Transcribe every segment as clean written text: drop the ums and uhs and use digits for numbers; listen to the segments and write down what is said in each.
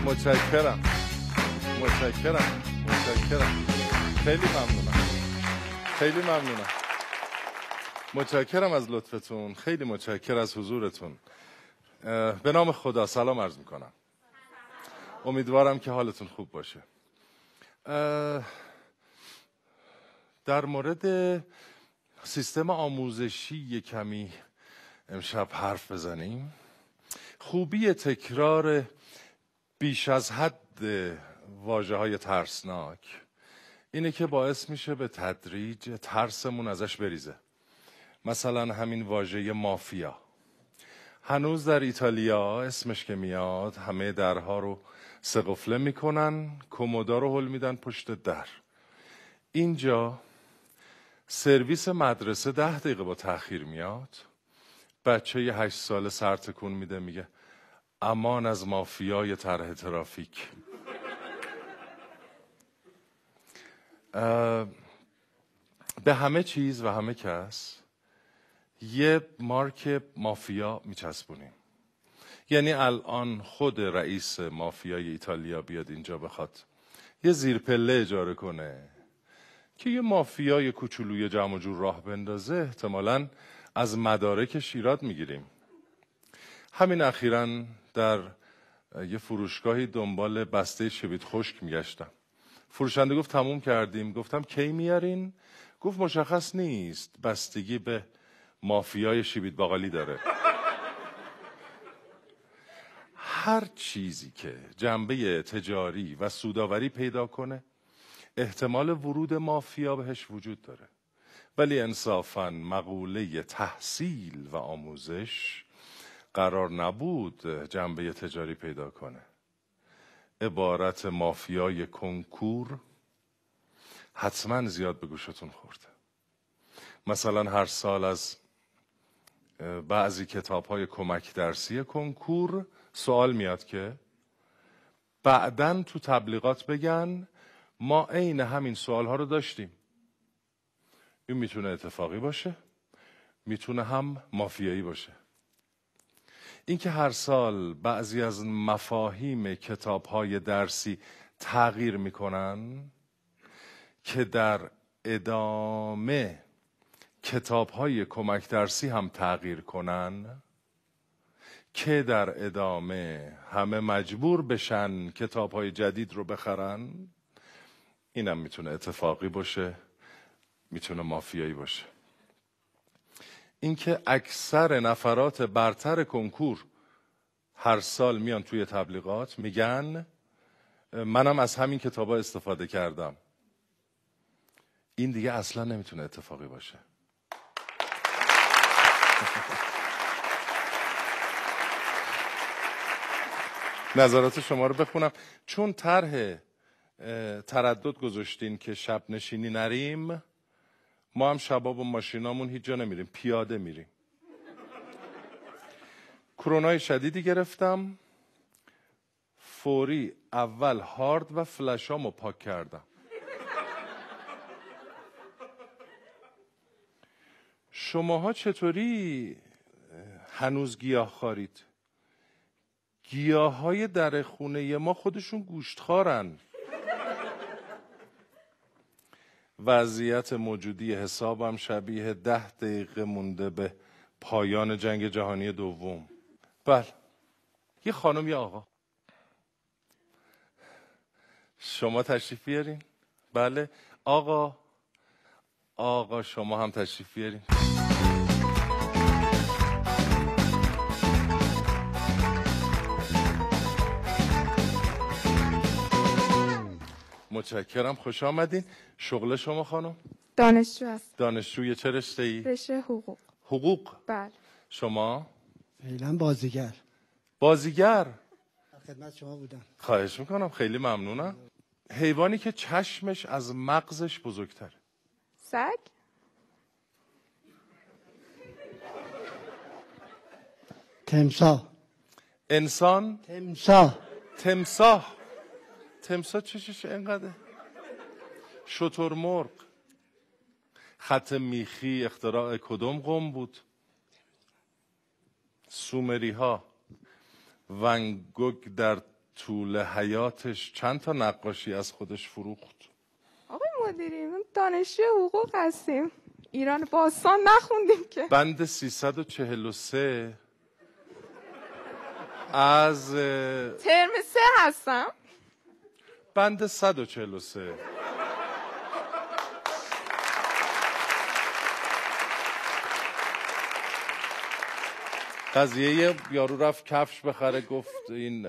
متشکرم. خیلی ممنونم. متشکرم از لطفتون. خیلی متشکرم از حضورتون. به نام خدا سلام عرض میکنم. امیدوارم که حالتون خوب باشه. در مورد سیستم آموزشی یک کمی امشب حرف بزنیم. خوبی تکرار بیش از حد واژه‌های ترسناک اینه که باعث میشه به تدریج ترسمون ازش بریزه. مثلا همین واژه مافیا، هنوز در ایتالیا اسمش که میاد همه درها رو سقفله میکنن، کمودا رو هل میدن پشت در. اینجا سرویس مدرسه 10 دقیقه با تأخیر میاد، بچه 8 ساله سر تکون میده میگه امان از مافیای طرح ترافیک. به همه چیز و همه کس یه مارک مافیا میچسبونیم. یعنی الان خود رئیس مافیای ایتالیا بیاد اینجا بخواد یه زیرپله اجاره کنه که یه مافیای کوچولوی جمع و جور راه بندازه، احتمالاً از مدارکش ایراد میگیریم. همین اخیراً در یه فروشگاهی دنبال بسته شبیت خشک میگشتم. فروشنده گفت تموم کردیم. گفتم کی میارین؟ گفت مشخص نیست، بستگی به مافیای شیبیت باقالی داره. هر چیزی که جنبه تجاری و سوداوری پیدا کنه احتمال ورود مافیا بهش وجود داره. ولی انصافاً مقوله تحصیل و آموزش قرار نبود جنبه تجاری پیدا کنه. عبارت مافیای کنکور حتما زیاد به گوشتون خورده. مثلا هر سال از بعضی کتاب‌های کمک درسی کنکور سوال میاد که بعداً تو تبلیغات بگن ما عین همین سوال‌ها رو داشتیم. این میتونه اتفاقی باشه، میتونه هم مافیایی باشه. اینکه هر سال بعضی از مفاهیم کتاب‌های درسی تغییر میکنن که در ادامه کتاب‌های کمک درسی هم تغییر کنن، که در ادامه همه مجبور بشن کتاب‌های جدید رو بخرن، اینم میتونه اتفاقی باشه، میتونه مافیایی باشه. اینکه اکثر نفرات برتر کنکور هر سال میان توی تبلیغات میگن منم از همین کتابا استفاده کردم، این دیگه اصلا نمیتونه اتفاقی باشه. نظرات شما رو بخونم. چون طرح تردد گذاشتین که شب نشینی نریم، ما هم شبا با ماشینامون هیچ جا نمیریم، پیاده میریم. کرونای شدیدی گرفتم، فوری اول هارد و فلشامو پاک کردم. شماها چطوری هنوز گیاه خارید؟ گیاه های در خونه ما خودشون گوشتخوارن. وضعیت موجودی حسابم شبیه 10 دقیقه مونده به پایان جنگ جهانی دوم. بله، یه خانم یه آقا. شما تشریف بیارین؟ بله آقا شما هم تشریف بیارین. متشکرم، خوش آمدین. شغل شما خانم؟ دانشجو هست. دانشجوی چه رشته‌ای؟ رشته حقوق. حقوق؟ بله. شما؟ فعلا بازیگر. بازیگر؟ خدمت شما بودم. خواهش میکنم، خیلی ممنونم. حیوانی که چشمش از مغزش بزرگتره؟ سگ؟ تمساح. انسان؟ تمساح. تمساح چشش اینقدر؟ شترمرغ؟ خط میخی اختراع کدوم قوم بود؟ سومری ها. ون گوگ در طول حیاتش چند تا نقاشی از خودش فروخت؟ آقای مدیری من دانشجو حقوق هستیم، ایران باستان نخوندیم که. بند 343 از ترم 3 هستم. بند 143 قضیه یارو رفت کفش بخره، گفت این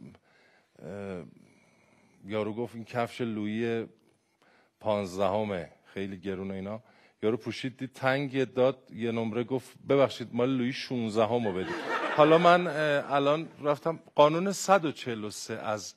یارو گفت این کفش لویی 15 خیلی گرونه اینا. یارو پوشید دید تنگ، داد یه نمره، گفت ببخشید مال لویی 16 بدید. حالا من الان رفتم قانون 143 از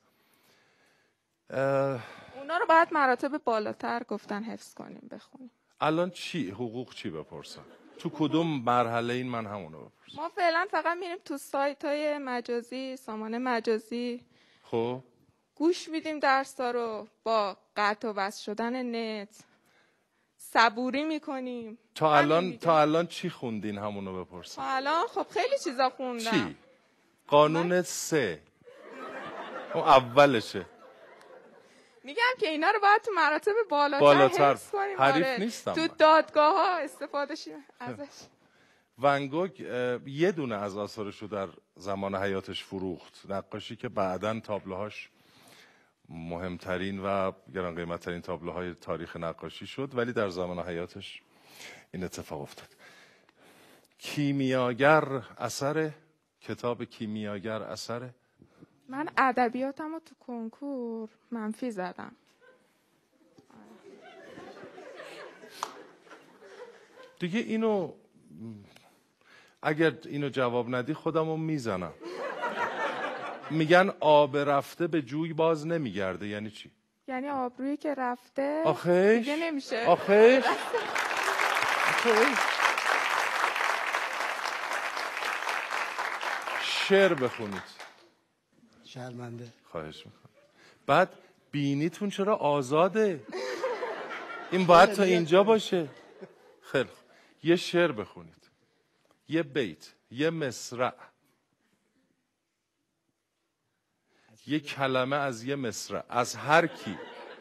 اونا رو باید مراتب بالاتر گفتن حفظ کنیم بخونیم. الان چی حقوق چی بپرسم؟ تو کدوم مرحله این من همونو بپرسم؟ ما فعلا فقط میریم تو سایت های مجازی، سامان مجازی، خب گوش میدیم درس‌ها رو، با قطع و وصل شدن نت صبوری میکنیم. تا الان چی خوندین همونو بپرسم؟ تا الان خب خیلی چیزا خوندم. چی؟ قانون 3 اون اولشه. میگم که اینا رو باید تو مراتب بالاتر حفظ کنیم. حریف آره. نیستم تو من. دادگاه ها استفاده شیم ازش. ون گوگ یه دونه از آثارش رو در زمان حیاتش فروخت، نقاشی که بعداً تابلوهاش مهمترین و گران قیمتترین تابلوهای تاریخ نقاشی شد، ولی در زمان حیاتش این اتفاق افتاد. کیمیاگر اثر، کتاب کیمیاگر اثر. من ادبیاتم رو تو کنکور منفی زدم. دیگه اینو اگر اینو جواب ندی خودمو میزنم. میگن آب رفته به جوی باز نمیگرده، یعنی چی؟ یعنی آبرویی که رفته آخیش دیگه نمیشه. آخیش شعر بخونید. شرمنده. خواهش میکنم. بعد بینیتون چرا آزاده؟ این باید تا اینجا باشه. خیلی خوب. یه شعر بخونید، یه بیت، یه مصرع، یه کلمه از یه مصرع، از هر کی،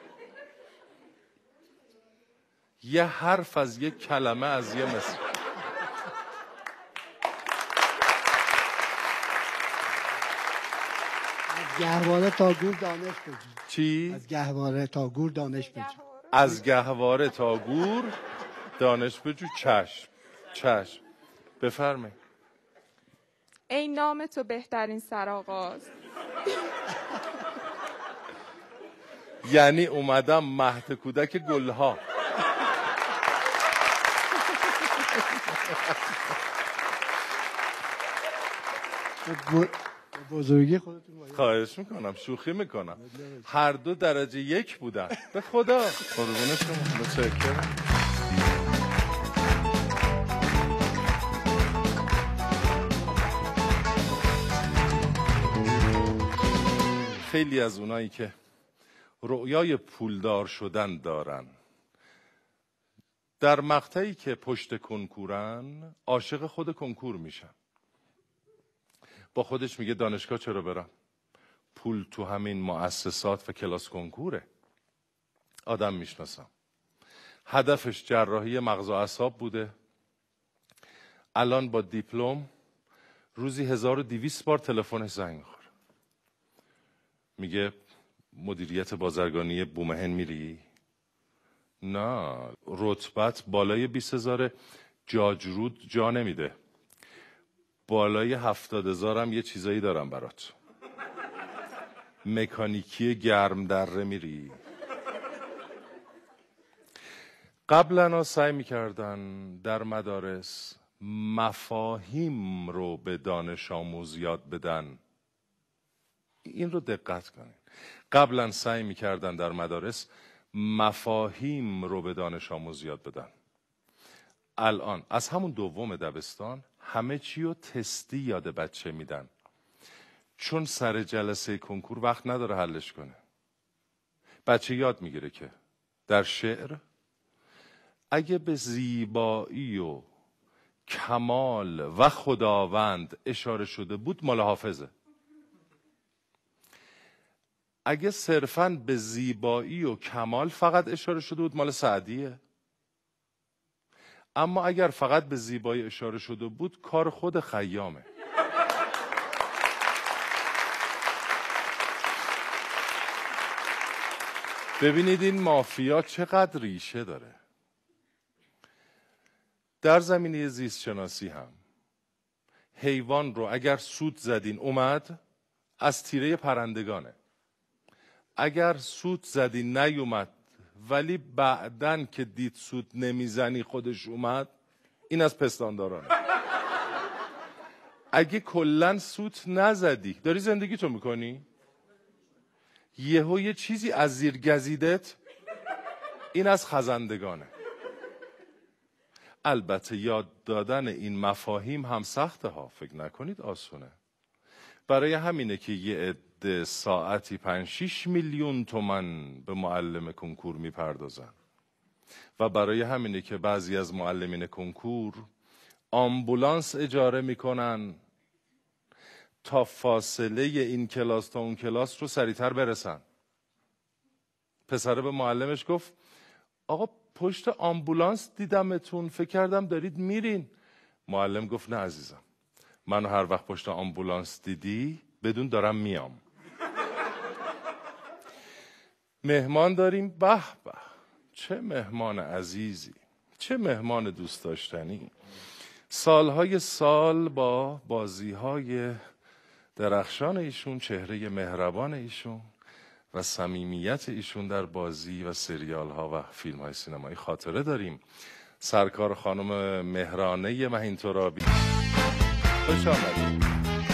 یه حرف از یه کلمه از یه مصرع. از گهواره تا گور دانش بجو. چی؟ از گهواره تا گور دانش بجو. از گهواره تا گور دانش بجو. چشم چشم. بفرمایید. ای نام تو بهترین سرآغاز. یعنی اومدم مهد کودک گلها. بزرگی خودتون باید. خواهش میکنم، شوخی میکنم. هر دو درجه 1 بودن. به خدا قربون شما. متشکرم. خیلی از اونایی که رؤیای پولدار شدن دارن، در مقطعی که پشت کنکورن عاشق خود کنکور میشن. با خودش میگه دانشگاه چرا برم؟ پول تو همین مؤسسات و کلاس کنکوره. آدم میشناسم هدفش جراحی مغز و اعصاب بوده، الان با دیپلم روزی 1200 بار تلفنش زنگ میخوره، میگه مدیریت بازرگانی بومهن میری؟ نه، رتبت بالای 20,000 جاجرود جا نمیده، بالای 70,000 هم یه چیزایی دارم برات. مکانیکی گرم دره میری؟ قبلا سعی میکردن در مدارس مفاهیم رو به دانش آموز یاد بدن. این رو دقت کنین. قبلا سعی میکردن در مدارس مفاهیم رو به دانش آموز یاد بدن. الان از همون دوم دبستان همه چی رو تستی یاد بچه میدن، چون سر جلسه کنکور وقت نداره حلش کنه. بچه یاد میگیره که در شعر اگه به زیبایی و کمال و خداوند اشاره شده بود مال حافظه. اگه صرفاً به زیبایی و کمال فقط اشاره شده بود مال سعدیه. اما اگر فقط به زیبایی اشاره شده بود کار خود خیامه. ببینید این مافیا چقدر ریشه داره. در زمینه زیست شناسی هم حیوان رو اگر سوت زدین اومد، از تیره پرندگانه. اگر سوت زدین نیومد ولی بعدن که دید سوت نمیزنی خودش اومد، این از پستاندارانه. اگه کلن سوت نزدی داری زندگی تو میکنی، یهو یه چیزی از زیر گزیدت، این از خزندگانه. البته یاد دادن این مفاهیم هم سخته ها، فکر نکنید آسونه. برای همینه که یه عده ساعتی 5-6 میلیون تومان به معلم کنکور میپردازن و برای همینه که بعضی از معلمین کنکور آمبولانس اجاره میکنن تا فاصله این کلاس تا اون کلاس رو سریعتر برسن. پسره به معلمش گفت آقا پشت آمبولانس دیدمتون، فکر کردم دارید میرین. معلم گفت نه عزیزم، منو هر وقت پشت آمبولانس دیدی بدون دارم میام. مهمان داریم. به به، چه مهمان عزیزی، چه مهمان دوست داشتنی. سالهای سال با بازیهای درخشان ایشون، چهره مهربان ایشون و صمیمیت ایشون در بازی و سریال ها و فیلم های سینمایی خاطره داریم. سرکار خانم مهرانه مهین ترابی، خوش آمدید.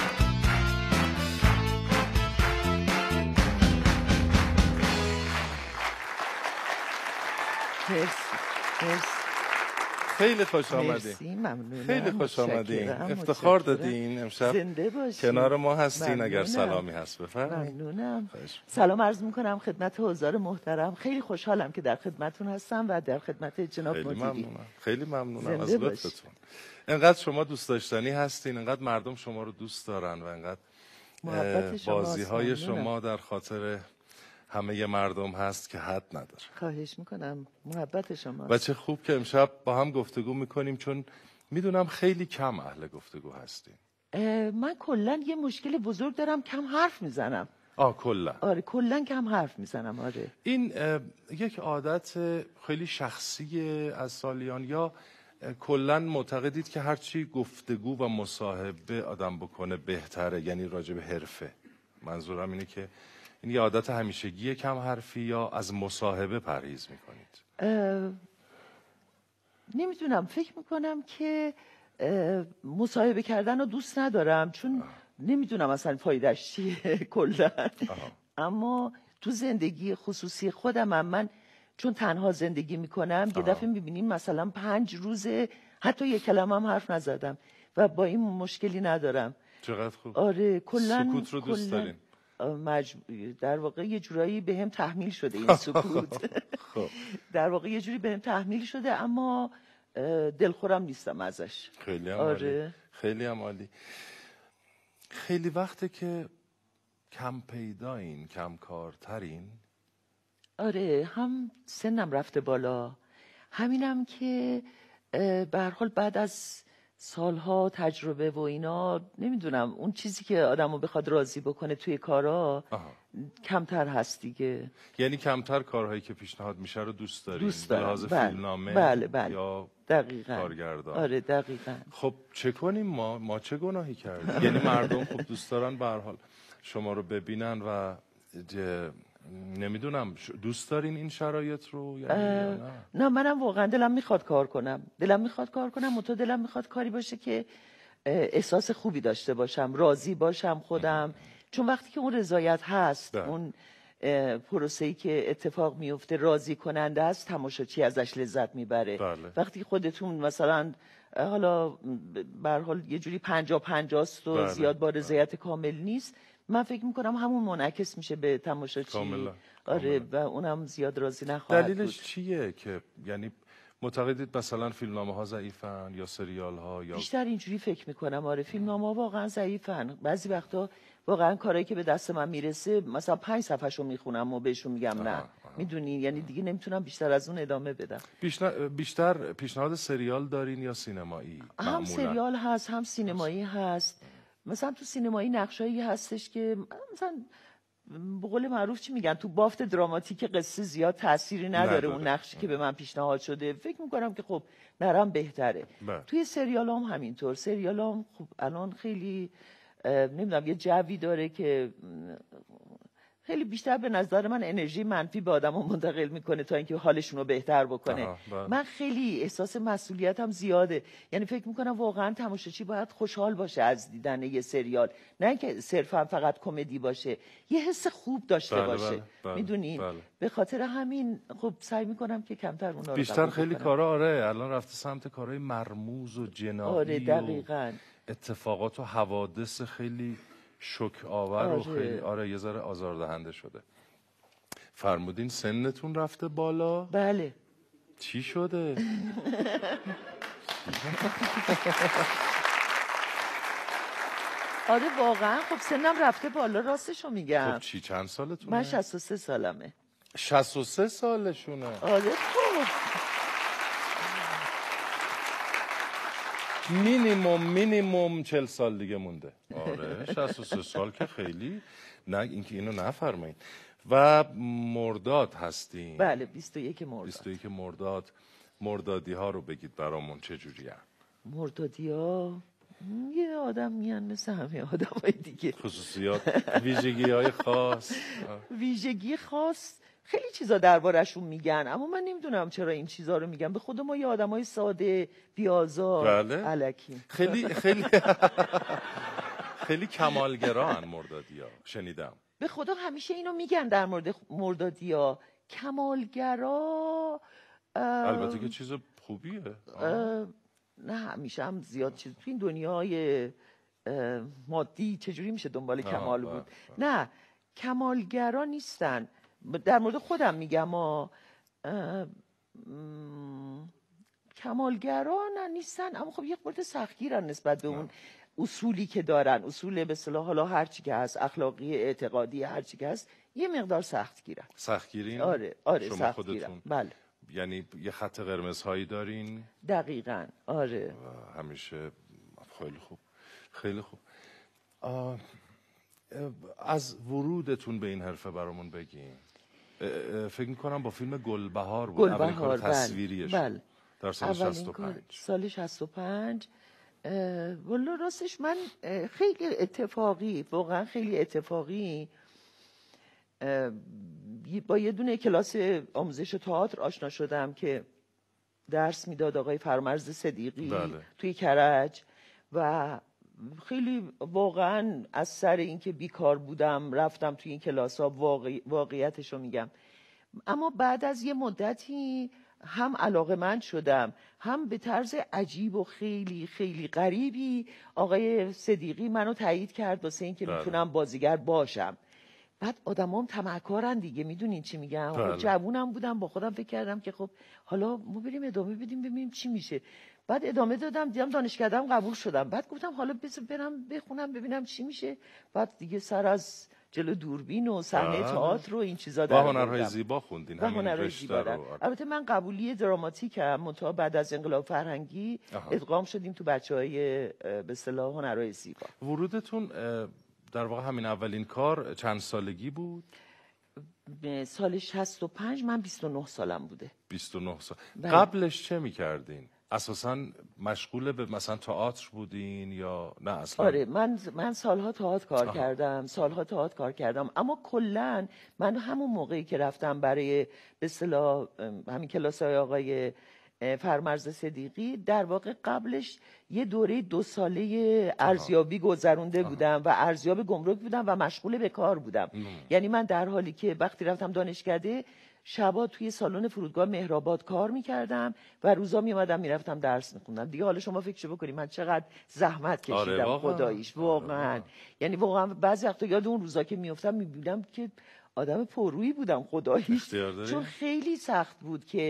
خیلی خوش آمدین. خیلی خوش آمدین. افتخار دادین امشب کنار ما هستین. اگر سلامی هست بفرمایید. ممنونم. سلام عرض میکنم خدمت حضار محترم. خیلی خوشحالم که در خدمتتون هستم و در خدمت جناب مدیری. خیلی ممنونم از لطفتون. انقدر شما دوست داشتنی هستین، انقدر مردم شما رو دوست دارن و انقدر بازی‌های شما در خاطر همه مردم هست که حد نداره. خواهش میکنم، محبت شما. و چه خوب که امشب با هم گفتگو میکنیم، چون میدونم خیلی کم اهل گفتگو هستیم. من کلا یه مشکل بزرگ دارم، کم حرف میزنم. کلا؟ آره کلا کم حرف میزنم. آره این یک عادت خیلی شخصی از سالیان، یا کلا معتقدید که هرچی گفتگو و مصاحبه آدم بکنه بهتره، یعنی راجع به حرفه؟ منظورم اینه که این یه عادت همیشگی کم حرفی یا از مصاحبه پرهیز میکنید؟ نمیدونم، فکر میکنم که مصاحبه کردن رو دوست ندارم، چون نمیدونم اصلا فایدهش چیه کلا. اما تو زندگی خصوصی خودم من چون تنها زندگی میکنم یه دفعه میبینیم مثلا 5 روزه حتی یک کلمه هم حرف نزدم و با این مشکلی ندارم. چقدر خوب. آره کلا سکوت رو دوست دارین؟ در واقع یه جورایی بهم تحمیل شده این سکوت. در واقع یه جوری بهم تحمیل شده، اما دلخورم نیستم ازش. خیلی هم عالی. خیلی هم عالی. خیلی وقته که کم پیدایین، کم کارترین. آره، هم سنم رفته بالا، همینم که به هر حال بعد از سالها تجربه و اینا، نمیدونم اون چیزی که آدمو بخواد راضی بکنه توی کارا کمتر هست دیگه. یعنی کمتر کارهایی که پیشنهاد میشه رو دوست دارین؟ دوست دارم. لحاظ فیلمنامه بله. یا دقیقاً. کارگردان؟ آره دقیقاً. خب چه کنیم ما چه گناهی کردیم؟ یعنی مردم خب دوست دارن به هر حال شما رو ببینن و نمیدونم دوست دارین این شرایط رو یعنی نه منم واقعا دلم میخواد کار کنم، منتها دلم میخواد کاری باشه که احساس خوبی داشته باشم، راضی باشم خودم. چون وقتی که اون رضایت هست، اون پروسه‌ای که اتفاق میفته راضی کننده است، تماشاچی ازش لذت میبره. وقتی خودتون مثلا حالا به هر حال یه جوری 50-50 است و زیاد با رضایت کامل نیست، من فکر میکنم همون منعکس میشه به تماشاچی. آره و اونم زیاد راضی نخواهد بود. دلیلش چیه که یعنی معتقدید مثلا فیلمنامه ها ضعیفن یا سریال ها؟ یا بیشتر اینجوری فکر میکنم. آره فیلمنامه ها واقعا ضعیفن. بعضی وقتا واقعا کارهایی که به دست من میرسه مثلا 5 صفحه‌شو میخونم و بهشون میگم نه. میدونین، یعنی دیگه نمیتونم بیشتر از اون ادامه بدم. بیشتر پیشنهاد سریال دارین یا سینمایی؟ هم سریال هست هم سینمایی هست. مثلا تو سینمایی نقشایی هستش که مثلا به قول معروف چی میگن، تو بافت دراماتیک قصه زیاد تأثیری نداره اون نقشی که به من پیشنهاد شده. فکر میکنم که خب نرم بهتره. توی سریالام همینطور. سریالام خب الان خیلی نمیدونم یه جوی داره که خیلی بیشتر به نظر من انرژی منفی به آدمو منتقل میکنه تا اینکه حالشون رو بهتر بکنه. من خیلی احساس مسئولیتم زیاده. یعنی فکر میکنم واقعا تماشاچی باید خوشحال باشه از دیدن یه سریال، نه اینکه صرفا فقط کمدی باشه، یه حس خوب داشته باشه. میدونین؟ به خاطر همین خب سعی میکنم که کمتر اونا رو بیشتر خیلی کارا الان رفته سمت کارهای مرموز و جنایی. دقیقاً. اتفاقات و حوادث خیلی شوک آور و خیلی یه ذره آزاردهنده شده. فرمودین سنتون رفته بالا؟ بله. چی شده؟ واقعا خب سنم رفته بالا، راستشو میگم. خب چند سالتونه؟ من 63 سالمه. 63 سالشونه؟ خب مینیموم 40 سال دیگه مونده. 63 سال که خیلی نه، اینکه اینو نفرمایید. و مرداد هستین؟ بله 21 مرداد. 21 مرداد. مردادی ها رو بگید برامون چه جوری هست؟ مردادی ها یه آدم میان مثل همه آدم های دیگه. خصوصیات، ویژگی های خاص؟ ویژگی خاص خیلی چیزا دربارشون میگن، اما من نمیدونم چرا این چیزا رو میگن. به خود ما یه آدمای ساده، بی‌آزار، الکی. خیلی کمالگران مردادیا، شنیدم. به خدا همیشه اینو میگن در مورد مردادیا، کمالگرا. البته که چیز خوبیه. نه همیشه هم زیاد چیز تو این دنیای مادی چجوری میشه دنبال کمال بود. نه کمالگرا نیستن. در مورد خودم میگم کمالگرا نیستن، اما خب یه خورده سختگیرن نسبت به اون اصولی که دارن. اصول به اصطلاح حالا هر چی که هست، اخلاقی، اعتقادی، هر چی که هست، یه مقدار سختگیرن. سختگیرین؟ آره شما خودتون؟ بله. یعنی یه خط قرمزهایی دارین؟ دقیقاً. آره. همیشه خیلی خوب. از ورودتون به این حرفه برامون بگین. فکر میکنم با فیلم گلبهار بود. اولین کار تصویریش. بله. در سال 65. سال 65. والله راستش من خیلی اتفاقی، واقعا خیلی اتفاقی با یه دونه کلاس آموزش تئاتر آشنا شدم که درس میداد آقای فرامرز صدیقی. بله. توی کرج. و خیلی واقعا از سر اینکه بیکار بودم رفتم توی این کلاس ها. واقعیتش رو میگم. اما بعد از یه مدتی هم علاقه‌مند شدم، هم به طرز عجیب و خیلی خیلی غریبی آقای صدیقی منو تایید کرد واسه اینکه میتونم بازیگر باشم. بعد آدمام طمعکارن دیگه، میدونین چی میگم. خب جوونم بودم، با خودم فکر کردم که خب حالا ما بریم ادامه بدیم ببینیم چی میشه. بعد ادامه دادم، دیدم دانشکده‌ام قبول شدم. بعد گفتم حالا برم بخونم ببینم چی میشه. بعد دیگه سر از جلو دوربین و صحنه تئاتر و این چیزا در آوردم. هنرهای زیبا خوندین همین رشته رو؟ البته من قبولی دراماتیکم، منتها بعد از انقلاب فرهنگی ادغام شدیم تو بچهای به اصطلاح هنرهای زیبا. ورودتون در واقع همین اولین کار چند سالگی بود؟ سال 65 من 29 سالم بوده. 29 سال. قبلش چه میکردین؟ اساساً مشغول به مثلا تئاتر بودین یا نه اصلا؟ آره من سالها تئاتر کار کردم. اما کلاً من همون موقعی که رفتم برای به اصطلاح همین کلاس‌های آقای فرامرز صدیقی، در واقع قبلش یه دوره 2 ساله ارزیابی گذرونده بودم و ارزیاب گمرک بودم و مشغول به کار بودم. یعنی من در حالی که وقتی رفتم دانشکده شبا توی سالن فرودگاه مهرآباد کار میکردم و روزا میومدم میرفتم درس میخوندم. دیگه حالا شما فکرشو بکنید من چقدر زحمت کشیدم. خداییش واقعا. یعنی واقعا بعضی وقتا یاد اون روزا که میافتم میبینم که آدم پررویی بودم خداییش، چون خیلی سخت بود که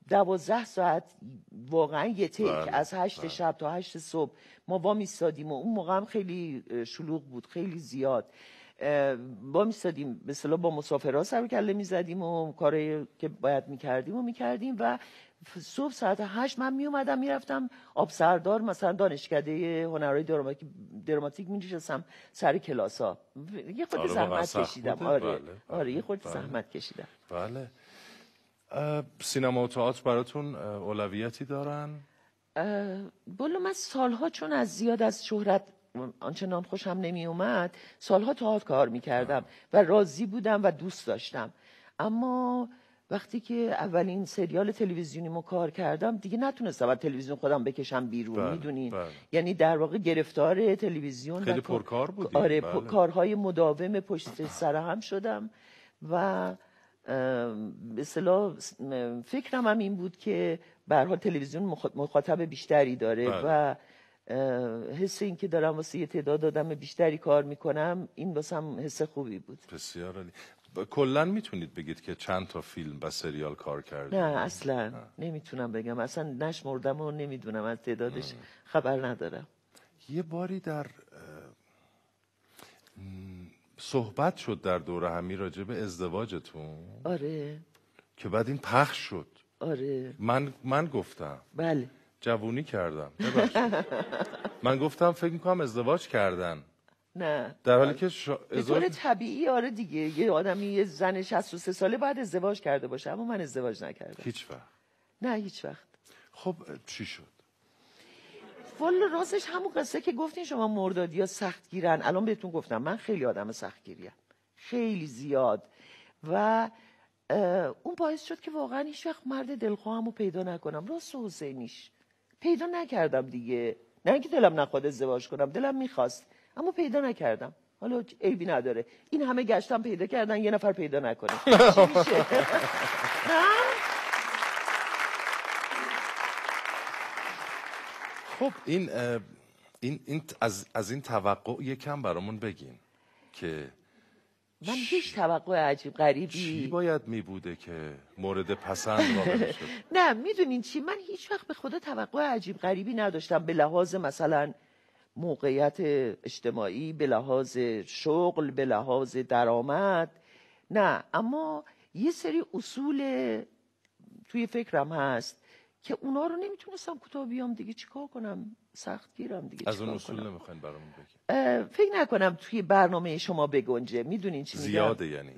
12 ساعت واقعا یه تیک بله، از 8 شب تا 8 صبح ما وامیستادیم و اون موقع هم خیلی شلوغ بود، خیلی زیاد وامیستادیم، به اصطلاح با مسافرها سر و کله میزدیم و کاری که باید میکردیم و صبح ساعت 8 من میومدم میرفتم آبسردار مثلا دانشکده هنرهای دراماتیک می‌نشستم سر کلاسا، یه خود زحمت کشیدم. آره یه خود زحمت کشیدم. بله. سینما و تئاتر براتون اولویتی دارن؟ بالا من سالها چون از زیاد از شهرت آنچنان خوشم نمی اومد، سالها تئاتر کار میکردم و راضی بودم و دوست داشتم، اما وقتی که اولین سریال تلویزیونیمو کار کردم دیگه نتونستم از تلویزیون خودم بکشم بیرون. میدونین یعنی در واقع گرفتار تلویزیون خیلی پرکار بودیم. آره کارهای مداوم پشت سر هم شدم و به اصطلاح فکرم هم این بود که به هر حال تلویزیون مخاطب بیشتری داره و حس این که دارم واسه یه تعداد آدم بیشتری کار میکنم این واسم حس خوبی بود. بسیار عالی. کلا میتونید بگید که چند تا فیلم و سریال کار کردید؟ نه اصلا نمیتونم بگم، اصلا نشمردم و نمیدونم، از تعدادش خبر ندارم. یه باری در صحبت شد در دوره همی راجع به ازدواجتون. آره که بعد این پخش شد. آره من گفتم بله جوونی کردم من گفتم فکر میکنم ازدواج کردن. نه در حالی که به طور طبیعی آره دیگه یه آدمی یه زن 63 ساله باید ازدواج کرده باشه، اما من ازدواج نکردم. هیچ وقت؟ نه هیچ وقت. خب چی شد؟ والا راستش همون قصه که گفتین شما مردادی ها سخت گیرن، الان بهتون گفتم من خیلی آدم سخت گیریم، خیلی زیاد، و اون باعث شد که واقعا هیچ وقت مرد دلخواهمو پیدا نکنم. راست حسینیش پیدا نکردم دیگه، نه اینکه دلم نخواد ازدواج کنم، دلم میخواست اما پیدا نکردم. حالا عیبی نداره، این همه گشتم پیدا کردن یه نفر پیدا نکنه چی میشه؟ خب این از این توقع یکم برامون بگین که من هیچ توقع عجیب غریبی چی باید می بوده که مورد پسند واقع شد؟ نه میدونین چی، من هیچ وقت به خدا توقع عجیب غریبی نداشتم به لحاظ مثلا موقعیت اجتماعی، به لحاظ شغل، به لحاظ درآمد، نه، اما یه سری اصول توی فکرم هست که اونا رو نمیتونستم کوتاه بیام دیگه، چیکار کنم، سخت گیرم دیگه. از اون اصول نمیخواین برامون بگید؟ فکر نکنم توی برنامه شما بگنجه. میدونین چی میگم؟ زیاده یعنی؟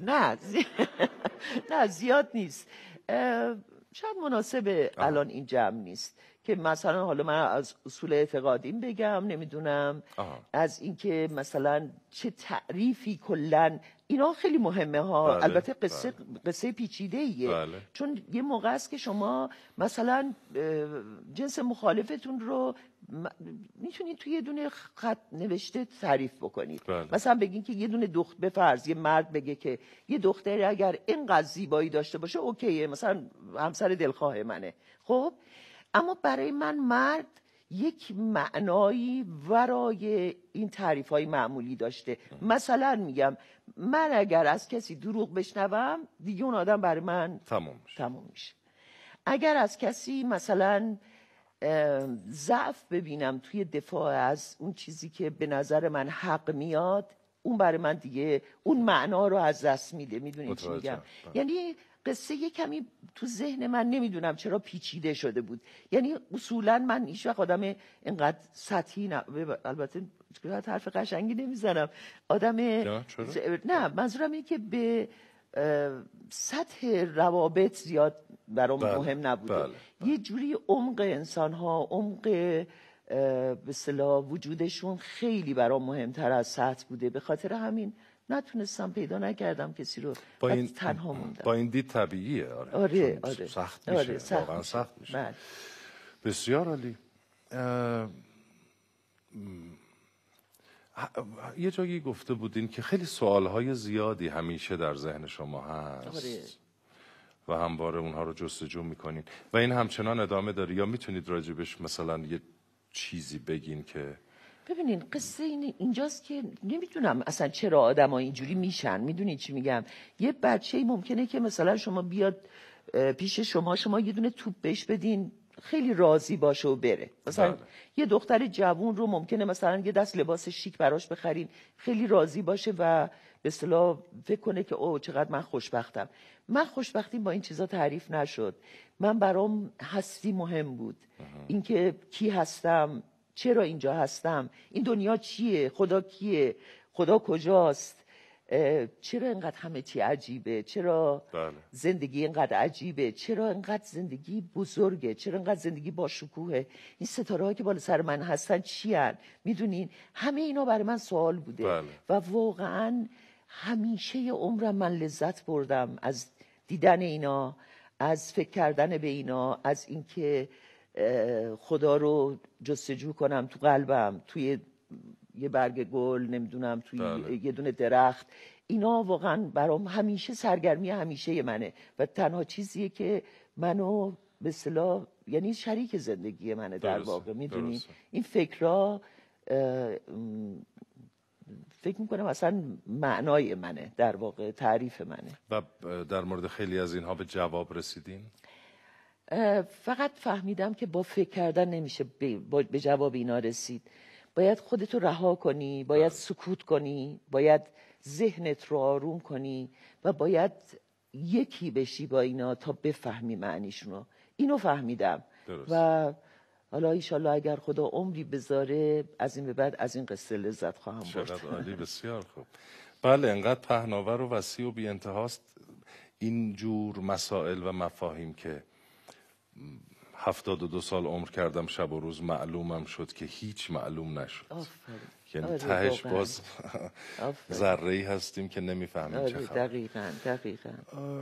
نه زیاد نیست، شاید مناسب الان این جمع نیست که مثلا حالا من از اصول اعتقادیم بگم، نمیدونم از اینکه مثلا چه تعریفی کلن، اینا خیلی مهمه ها. بله، البته قصه پیچیده ایه. بله. چون یه موقع است که شما مثلا جنس مخالفتون رو میتونید توی یه دونه خط نوشته تعریف بکنید. بله. مثلا بگین که یه دونه به فرض یه مرد بگه که یه دختری اگر اینقدر زیبایی داشته باشه اوکیه، مثلا همسر دلخواه منه. خب اما برای من مرد یک معنایی ورای این تعریف‌های معمولی داشته. مثلا میگم من اگر از کسی دروغ بشنوم دیگه اون آدم برای من تموم میشه. اگر از کسی مثلا ضعف ببینم توی دفاع از اون چیزی که به نظر من حق میاد، اون برای من دیگه اون معنا رو از دست میده. میدونید چی میگم؟ یعنی قصه یه کمی تو ذهن من نمیدونم چرا پیچیده شده بود. یعنی اصولا من هیچ وقت آدم اینقدر سطحی البته حرف قشنگی نمیزنم، آدم نه منظورم اینه که به سطح روابط زیاد برام مهم نبوده. یه جوری عمق انسان ها، عمق به اصطلاح وجودشون خیلی برام مهمتر از سطح بوده. به خاطر همین نتونستم، پیدا نکردم کسی رو، تنها موندم. با این دید طبیعیه. آره. سخت میشه، واقعا سخت میشه. بسیار عالی. یه جایی گفته بودین که خیلی سوالهای زیادی همیشه در ذهن شما هست و همواره اونها رو جستجو میکنین و این همچنان ادامه داره، یا میتونید راجبش مثلا یه چیزی بگین که ببینین قصه اینجاست که نمیدونم اصلا چرا آدم ها اینجوری میشن. میدونید چی میگم؟ یه بچه‌ای ممکنه که مثلا شما بیاد پیش شما یه دونه توپ بهش بدین خیلی راضی باشه و بره. مثلا یه دختر جوون رو ممکنه مثلا یه دست لباس شیک براش بخرین، خیلی راضی باشه و به اصطلاح فکر کنه که اوه چقدر من خوشبختم. من خوشبختیم با این چیزا تعریف نشد. من برام هستی مهم بود، اینکه کی هستم، چرا اینجا هستم، این دنیا چیه، خدا کیه، خدا کجاست، چرا اینقدر همه چی عجیبه، چرا زندگی اینقدر عجیبه، چرا اینقدر زندگی بزرگه، چرا اینقدر زندگی با شکوهه، این ستاره‌هایی که بالا سر من هستن چی هن؟ میدونین همه اینا برای من سوال بوده. و واقعا همیشه عمرم من لذت بردم از دیدن اینا، از فکر کردن به اینا، از اینکه خدا رو جستجو کنم تو قلبم، توی یه برگ گل، نمیدونم توی یه دونه درخت. اینا واقعا برام همیشه سرگرمی همیشه منه و تنها چیزیه که منو به اصطلاح یعنی شریک زندگی منه در واقع. میدونی این فکرها فکر میکنم اصلا معنای منه در واقع، تعریف منه. و در مورد خیلی از اینها به جواب رسیدین؟ فقط فهمیدم که با فکر کردن نمیشه به جواب اینا رسید. باید خودتو رها کنی، باید سکوت کنی، باید ذهنت رو آروم کنی و باید یکی بشی با اینا تا بفهمی معنیشونو. اینو فهمیدم. و حالا ایشالله اگر خدا عمری بذاره از این به بعد از این قصه لذت خواهم برد. چقدر عالی، بسیار خوب. بله، انقدر پهناور و وسیع و بی انتهاست این جور مسائل و مفاهیم که 72 سال عمر کردم شب و روز معلومم شد که هیچ معلوم نشد. یعنی تهش باز ذره‌ای هستیم که نمیفهمیم چه خبر. دقیقاً.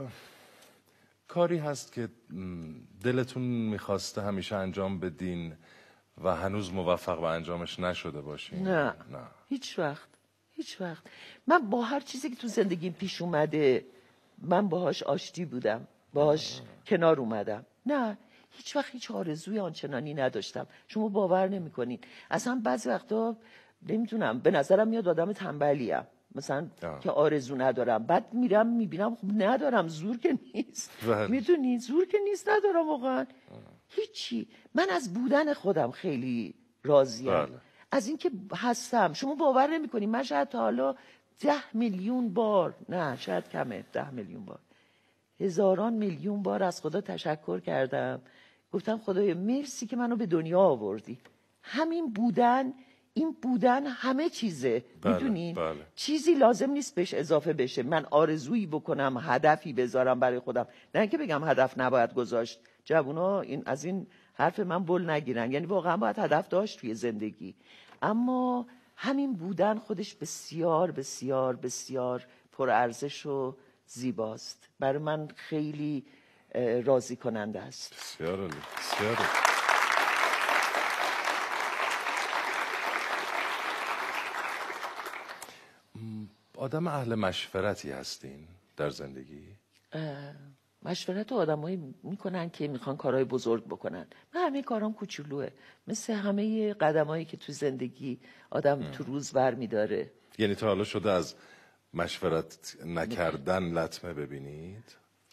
کاری هست که دلتون میخواسته همیشه انجام بدین و هنوز موفق به انجامش نشده باشین؟ نه. هیچ وقت. من با هر چیزی که تو زندگیم پیش اومده من باهاش آشتی بودم، باهاش کنار اومدم. نه، هیچ وقت هیچ آرزوی آنچنانی نداشتم. شما باور نمی‌کنین. اصلا بعضی وقتا نمیدونم به نظرم میاد آدم تنبلیم، مثلا که آرزو ندارم. بعد میرم میبینم خب ندارم، زور که نیست. میدونی زور که نیست، ندارم واقعا هیچی. من از بودن خودم خیلی راضیم. از اینکه هستم. شما باور نمی‌کنین من شاید تا حالا 10 میلیون بار، نه شاید کمه، 10 میلیون بار، هزاران میلیون بار از خدا تشکر کردم. گفتم خدایا مرسی که منو به دنیا آوردی. همین بودن، این بودن همه چیزه. میدونین چیزی لازم نیست بهش اضافه بشه. من آرزویی بکنم، هدفی بذارم برای خودم، نه اینکه بگم هدف نباید گذاشت. جوونا از این حرف من بل نگیرن. یعنی واقعا باید هدف داشت توی زندگی، اما همین بودن خودش بسیار بسیار بسیار پرارزش و زیباست. برای من خیلی راضی کننده است. بسیار عالی، بسیار عالی. آدم اهل مشورتی هستین در زندگی؟ مشورت آدمایی میکنن که میخوان کارهای بزرگ بکنن. من همه کارام کوچولوه، مثل همه قدمایی که تو زندگی آدم تو روز برمیداره. یعنی تا حالا شده از مشورت نکردن لطمه ببینید؟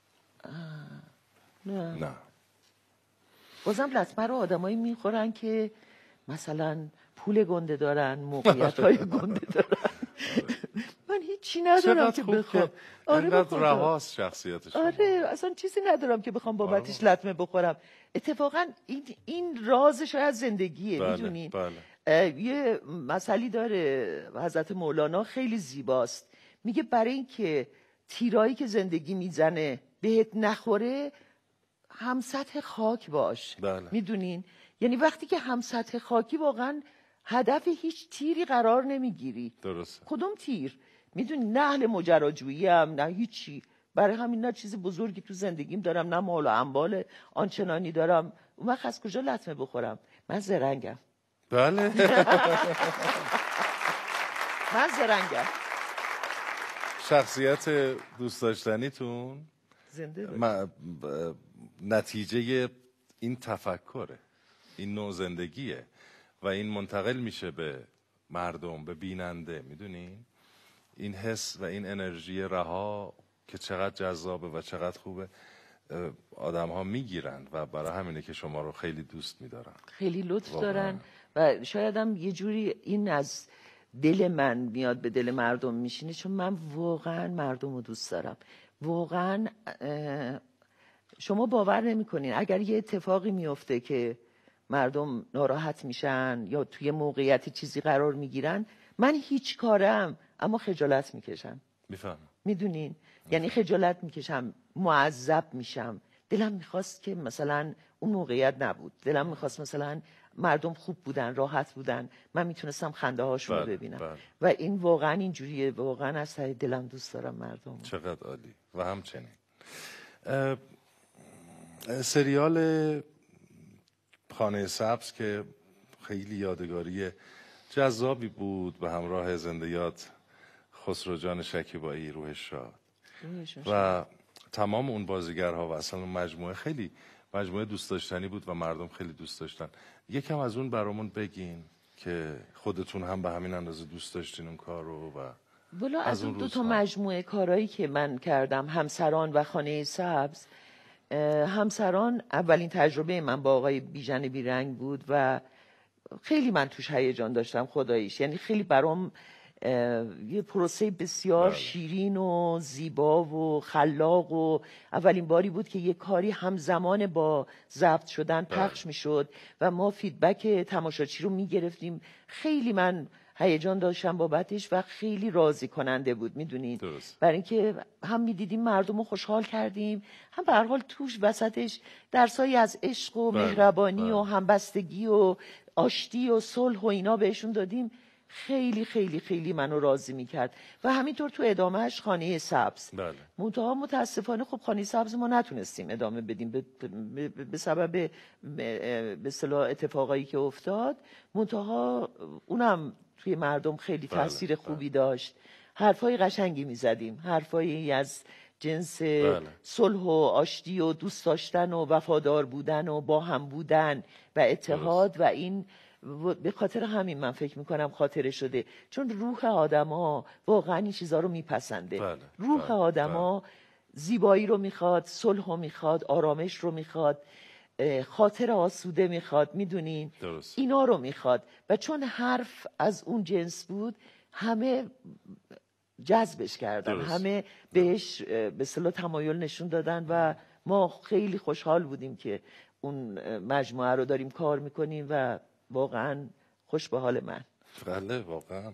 نه. بازم لطمه رو آدمایی میخورن که مثلا پول گنده دارن، موقعیت‌های گنده دارن. من هیچی ندارم که بخوام. اینقدر رواست شخصیتش. اصلا چیزی ندارم که بخوام بابتش لطمه بخورم. اتفاقا این رازش از زندگیه. میدونین یه مسئله داره حضرت مولانا خیلی زیباست. میگه برای اینکه تیرایی که زندگی میزنه بهت نخوره هم سطح خاک باش. میدونین یعنی وقتی که هم سطح خاکی واقعا هدف هیچ تیری قرار نمیگیری. درست. کدوم تیر؟ میدونی نه اهل ماجراجویی ام، نه هیچی. برای همین نه چیز بزرگی تو زندگیم دارم، نه مال و اموال آنچنانی دارم. اون وقت از کجا لطمه بخورم؟ من زرنگم. بله. من زرنگم. شخصیت دوست داشتنیتون زنده نتیجه این تفکره، این نوع زندگیه و این منتقل میشه به مردم، به بیننده. میدونین این حس و این انرژی رها که چقدر جذابه و چقدر خوبه. آدم ها میگیرند و برای همینه که شما رو خیلی دوست میدارن. خیلی لطف واقعا. دارن و شاید هم یه جوری این از دل من میاد به دل مردم میشینه، چون من واقعا مردم رو دوست دارم. واقعا شما باور نمیکنین اگر یه اتفاقی میفته که مردم ناراحت میشن یا توی موقعیت چیزی قرار میگیرن، من هیچ کارم اما خجالت میکشم. میفهم. میدونین؟ یعنی خجالت میکشم، معذب میشم. دلم میخواست که مثلا اون موقعیت نبود، دلم میخواست مثلا مردم خوب بودن، راحت بودن، من میتونستم خنده هاشون رو ببینم. و این واقعا اینجوریه، واقعا از ته دلم دوست دارم مردم. چقدر عالی. و همچنین سریال خانه سبز که خیلی یادگاری جذابی بود به همراه زنده یاد خسرو جان شکیبایی، روحش شاد، و تمام اون بازیگرها و اصلا اون مجموعه خیلی مجموعه دوست داشتنی بود و مردم خیلی دوست داشتن. یکم از اون برامون بگین که خودتون هم به همین اندازه دوست داشتین اون کار رو. و والا از اون دو تا مجموعه کارهایی که من کردم، همسران و خانه سبز، همسران اولین تجربه من با آقای بیژن بیرنگ بود و خیلی من توش هیجان داشتم خداییش. یعنی خیلی برام یه پروسه بسیار شیرین و زیبا و خلاق و اولین باری بود که یه کاری همزمان با ضبط شدن پخش میشد و ما فیدبک تماشاچی رو میگرفتیم. خیلی من هیجان داشتم بابتش و خیلی راضی کننده بود. میدونید برای اینکه هم میدیدیم مردم رو خوشحال کردیم، هم به هر حال توش وسطش درسایی از عشق و مهربانی و همبستگی و آشتی و صلح و اینا بهشون دادیم. خیلی خیلی خیلی منو راضی میکرد. و همینطور تو ادامهش خانه سبز. منتها متاسفانه خب خانه سبز ما نتونستیم ادامه بدیم به سبب به اصطلاح اتفاقایی که افتاد. منتها اونم توی مردم خیلی تاثیر خوبی داشت. حرفای قشنگی میزدیم، حرفایی از جنس صلح و آشتی و دوست داشتن و وفادار بودن و با هم بودن و اتحاد. و این به خاطر همین من فکر میکنم خاطره شده، چون روح آدما واقعا این چیزا رو میپسنده. روح آدما زیبایی رو میخواد، صلح رو میخواد، آرامش رو میخواد، خاطر آسوده میخواد. میدونین اینا رو میخواد. و چون حرف از اون جنس بود همه جذبش کردن، همه بهش به اصطلاح تمایل نشون دادن و ما خیلی خوشحال بودیم که اون مجموعه رو داریم کار میکنیم و واقعا خوش به حال من. بله واقعا.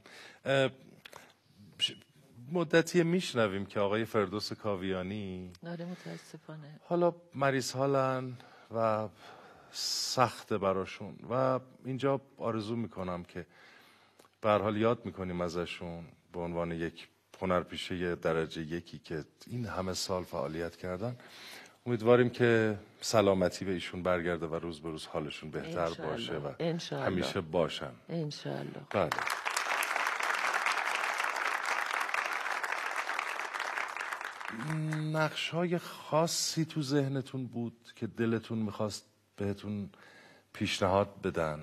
مدتی میشنویم که آقای فردوس کاویانی متاسفانه حالا مریض حالن و سخته براشون و اینجا آرزو میکنم که به هر حال یاد میکنیم ازشون به عنوان یک هنرپیشه درجه یکی که این همه سال فعالیت کردن. امیدواریم که سلامتی به ایشون برگرده و روز به روز حالشون بهتر باشه و همیشه باشن انشالله. بله. نقش‌های خاصی تو ذهنتون بود که دلتون میخواست بهتون پیشنهاد بدن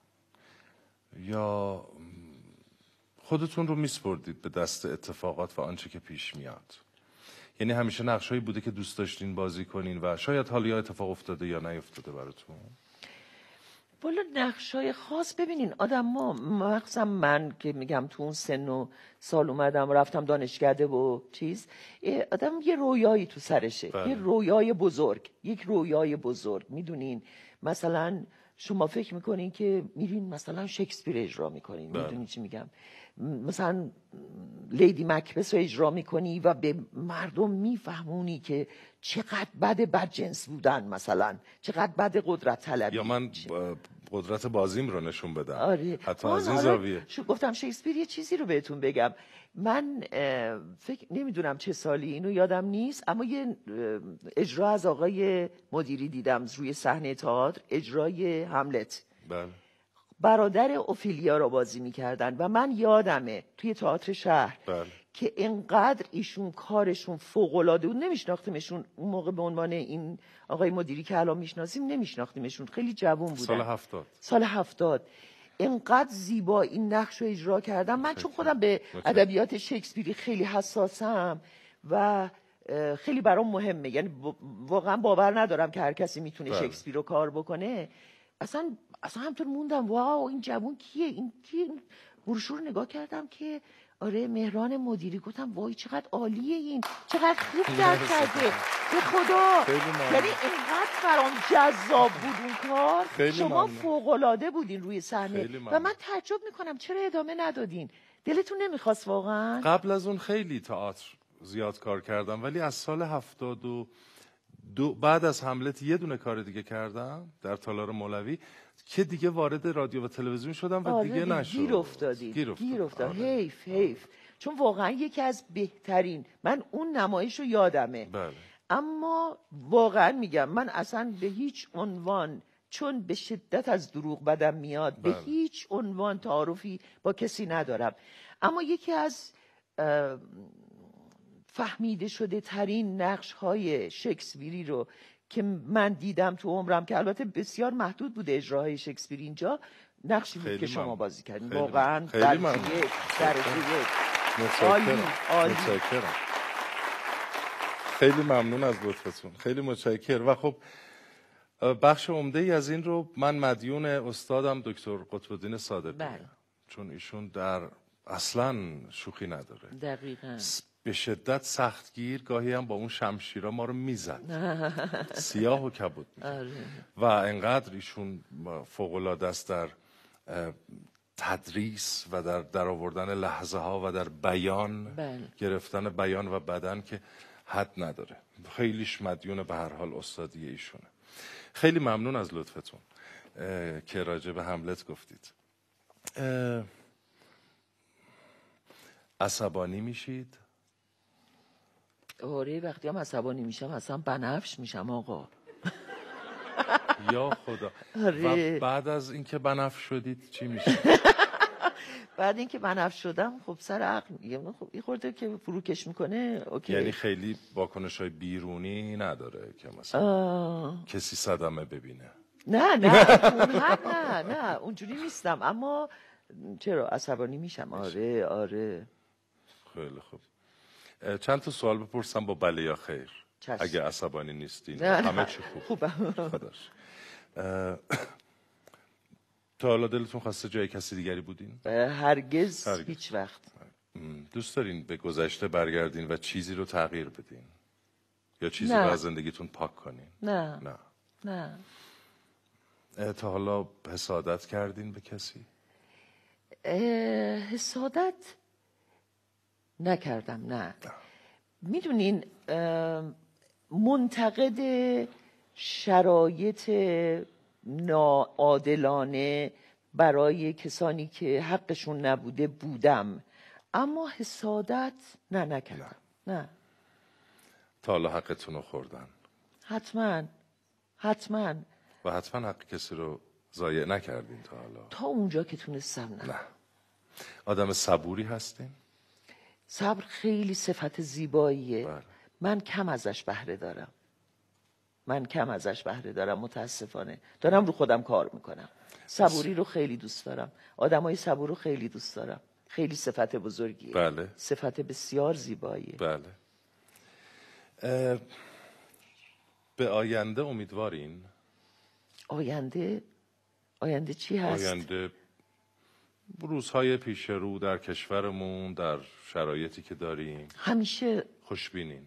یا خودتون رو میسپردید به دست اتفاقات و آنچه که پیش میاد؟ یعنی همیشه نقشایی بوده که دوست داشتین بازی کنین و شاید حالا یا اتفاق افتاده یا نیفتاده براتون؟ والا نقشای خاص، ببینین آدم ما مخصوصا من که میگم تو اون سن و سال اومدم رفتم دانشکده و چیز، آدم یه رویایی تو سرشه. یه رویای بزرگ، یک رویای بزرگ. میدونین مثلا شما فکر میکنین که میرین مثلا شکسپیر اجرا میکنین، میدونین چی میگم، مثلا لیدی مکبث رو اجرا میکنی و به مردم میفهمونی که چقدر بدجنس بودن، مثلا چقدر بد قدرت طلبی. یا من قدرت بازیم رو نشون بدم. حتی از این زاویه. زاویه گفتم شکسپیر یه چیزی رو بهتون بگم. من فکر نمیدونم چه سالی، اینو یادم نیست، اما یه اجرا از آقای مدیری دیدم روی صحنه تئاتر، اجرای هملت. بله. برادر اوفیلیا رو بازی میکردن و من یادمه توی تئاتر شهر که انقدر ایشون کارشون فوق‌العاده بود. نمیشناختیمشون اون موقع به عنوان این آقای مدیری که الان میشناسیم، نمیشناختیمشون، خیلی جوان بودن. سال 70 انقدر زیبا این نقش رو اجرا کردم. من چون خودم به ادبیات شکسپیری خیلی حساسم و خیلی برام مهمه. یعنی واقعا باور ندارم که هر کسی میتونه بله. شکسپیر رو کار بکنه. اصلا همطور موندم واو این جوون کیه، این کیه؟ بروشور نگاه کردم که آره مهران مدیری، گفتم وای چقدر عالیه، این چقدر خوب درک کرده به خدا. یعنی اینقدر برام جذاب بود اون کار. شما فوق‌العاده بودین روی صحنه و من تعجب میکنم چرا ادامه ندادین. دلتون نمیخواست واقعا؟ قبل از اون خیلی تئاتر زیاد کار کردم، ولی از سال 72 بعد از حملت یه دونه کار دیگه کردم در تالار مولوی که دیگه وارد رادیو و تلویزیون شدم و دیگه نشد. گیر افتاد. حیف. چون واقعا یکی از بهترین، من اون نمایش رو یادمه. بله. اما واقعا میگم من اصلا به هیچ عنوان، چون به شدت از دروغ بدم میاد، به هیچ عنوان تعارفی با کسی ندارم. اما یکی از فهمیده شده ترین نقش های شکسپیری رو که من دیدم تو عمرم، که البته بسیار محدود بوده اجراهای شکسپیر اینجا، نقشی بود که شما بازی کردین. واقعا درجه یک. عالی. متشکرم. خیلی ممنون از لطفتون، خیلی متشکرم. و خب بخش عمده ای از این رو من مدیون استادم دکتر قطب‌الدین صادقی، چون ایشون در اصلا شوخی نداره. دقیقاً. به شدت سختگیر، گاهی هم با اون شمشیرها ما رو میزد، سیاه و کبود میکرد. و انقدر ایشون فوق‌العاده است در تدریس و در آوردن لحظه ها و در بیان، گرفتن بیان و بدن که حد نداره. خیلیش مدیون به هر حال استادی ایشونه. خیلی ممنون از لطفتون که راجع به حملت گفتید. عصبانی میشید؟ آره وقتی هم عصبانی میشم اصلا بنفش میشم آقا. یا خدا. آره. و بعد از اینکه بنفش شدید چی میشه؟ بعد اینکه بنفش شدم خب سر عقل میگم خب این خورده که فروکش میکنه اوکی. یعنی خیلی واکنش‌های بیرونی نداره که مثلا کسی صدمه ببینه؟ نه اونجوری نیستم، اما چرا عصبانی میشم. آره. خیلی خوب. چند تا سوال بپرسم با بله یا خیر؟ اگه عصبانی نیستین همه چی خوبه. خداش. تا حالا دلتون خواسته جای کسی دیگری بودین؟ هرگز. هیچ وقت. دوست دارین به گذشته برگردین و چیزی رو تغییر بدین یا چیزی رو از زندگیتون پاک کنین؟ نه. تا حالا حسادت کردین به کسی؟ حسادت نکردم. نه. میدونین منتقد شرایط ناعادلانه برای کسانی که حقشون نبوده بودم، اما حسادت نکردم. نه. تا حالا حقتون رو خوردن؟ حتما. و حتما حق کسی رو ضایع نکردین تا حالا؟ تا اونجا که تونستم نه. آدم صبوری هستین؟ صبر خیلی صفت زیباییه. من کم ازش بهره دارم. متاسفانه دارم رو خودم کار میکنم. صبوری رو خیلی دوست دارم. آدمای صبور رو خیلی دوست دارم. خیلی صفت بزرگیه. بله. صفت بسیار زیباییه. بله. به آینده امیدوارین؟ آینده چی هست؟ آینده روزهای پیش رو در کشورمون، در شرایطی که داریم، همیشه خوشبینین؟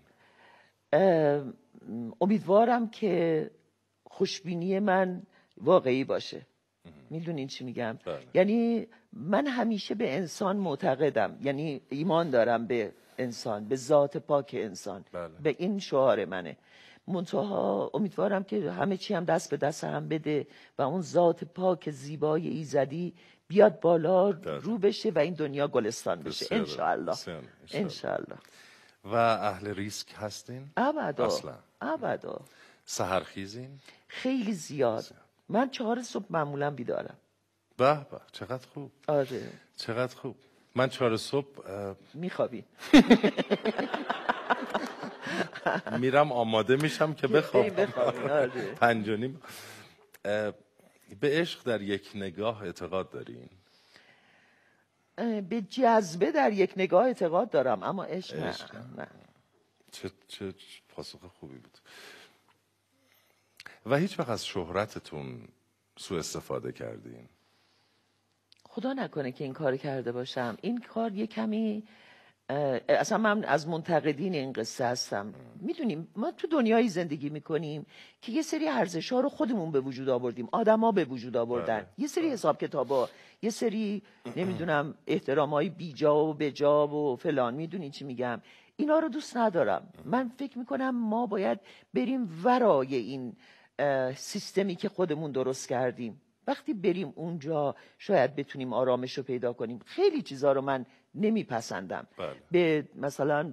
امیدوارم که خوشبینی من واقعی باشه. میدونین چی میگم؟ یعنی من همیشه به انسان معتقدم، یعنی ایمان دارم به انسان، به ذات پاک انسان. به این شعار منه. منتها امیدوارم که همه چی هم دست به دست هم بده و اون ذات پاک زیبای ایزدی بیاد بالا رو بشه و این دنیا گلستان بشه. انشالله. و اهل ریسک هستین؟ ابدا. سحرخیزین؟ خیلی زیاد. من 4 صبح معمولا بیدارم. به چقدر خوب. آره. چقدر خوب. من 4 صبح میخوابی؟ میرم آماده میشم که بخوابم. 5:30. به عشق در یک نگاه اعتقاد دارین؟ به جذبه در یک نگاه اعتقاد دارم، اما عشق نه. چه پاسخ خوبی بود. و هیچ وقت از شهرتتون سوء استفاده کردین؟ خدا نکنه که این کار کرده باشم. این کار یه کمی اصلا من از منتقدین این قصه هستم. میدونیم ما تو دنیایی زندگی میکنیم که یه سری ارزش‌ها رو خودمون به وجود آوردیم، آدم‌ها به وجود آوردن، یه سری حساب کتابا، یه سری نمیدونم احترامای بیجا و بجا و فلان، میدونی چی میگم؟ اینا رو دوست ندارم. من فکر میکنم ما باید بریم ورای این سیستمی که خودمون درست کردیم. وقتی بریم اونجا شاید بتونیم آرامش رو پیدا کنیم. خیلی چیزا رو من نمیپسندم. به مثلا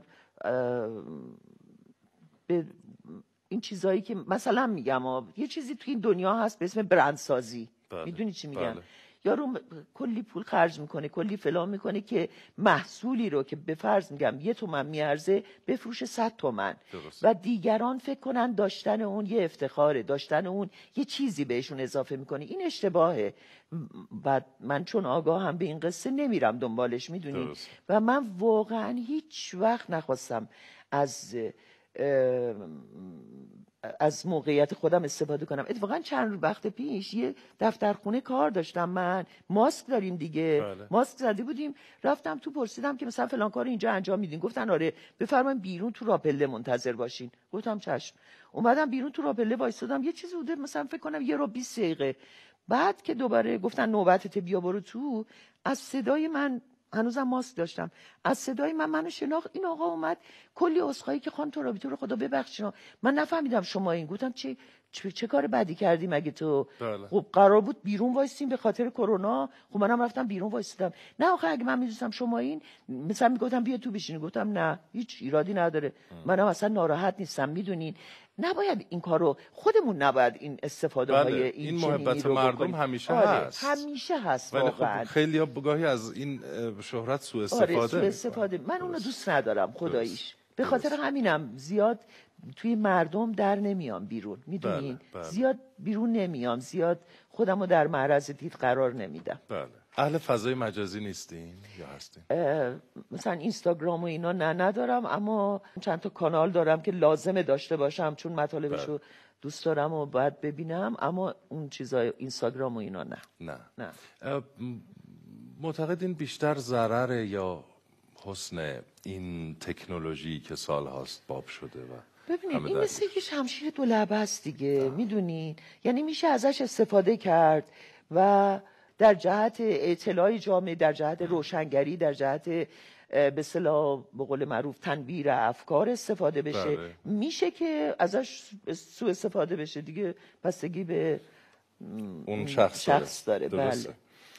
به این چیزایی که مثلا میگم یه چیزی توی این دنیا هست به اسم برندسازی. میدونی چی میگم؟ یارو کلی پول خرج میکنه، کلی فلان میکنه که محصولی رو که به فرض میگم 1 تومن میارزه بفروشه 100 تومن و دیگران فکر کنن داشتن اون یه افتخاره، داشتن اون یه چیزی بهشون اضافه میکنه. این اشتباهه. و من چون آگاهم به این قصه نمیرم دنبالش، میدونی؟ و من واقعا هیچ وقت نخواستم از موقعیت خودم استفاده کنم. اتفاقا چند وقت پیش یه دفترخونه کار داشتم، من ماسک داریم دیگه، ماسک زده بودیم، رفتم تو پرسیدم که مثلا فلان کار اینجا انجام میدین؟ گفتن آره بفرمایید بیرون تو راپله منتظر باشین. گفتم چشم. اومدم بیرون تو راپله وایسادم، یه چیزی بوده مثلا فکر کنم 1 رو 20 دقیقه. بعد که دوباره گفتن نوبتت بیا برو تو، از صدای من، هنوزم ماسک داشتم، از صدای منو شناخت. این آقا اومد کلی عذرخواهی که خانم ترابی رو خدا ببخشید من نفهمیدم شما این. گفتم چه کار بدی کردی مگه تو؟ خب قرار بود بیرون وایسیم به خاطر کرونا، خب منم رفتم بیرون وایسیدم. نه آخه اگه من میدونستم شما این مثلا میگفتم بیا تو بشین. گفتم نه هیچ ایرادی نداره، منم اصلا ناراحت نیستم. میدونین نباید این کارو، خودمون نباید این استفاده های این محبت مردم همیشه هست، همیشه هست. ولی خب خیلی ها بگاهی از این شهرت سوء استفاده من اونو دوست ندارم خداییش. به خاطر همینم زیاد توی مردم در نمیام بیرون، میدونین؟ زیاد بیرون نمیام، زیاد خودمو در معرض دید قرار نمیدم. اهل فضای مجازی نیستین یا هستین؟ مثلا اینستاگرام و اینا ندارم، اما چند تا کانال دارم که لازمه داشته باشم چون مطالبشو دوست دارم و باید ببینم، اما اون چیزای اینستاگرام و اینا نه. معتقدین بیشتر ضرر یا حسن این تکنولوژی که سال هاست باب شده؟ و ببینید این مثل یه شمشیر دولبه است دیگه، میدونین؟ یعنی میشه ازش استفاده کرد و در جهت اطلاع جامعه، در جهت روشنگری، در جهت به اصطلاح به قول معروف تنویر افکار استفاده بشه. میشه که ازش سوء استفاده بشه دیگه، بستگی به اون شخص داره. بله.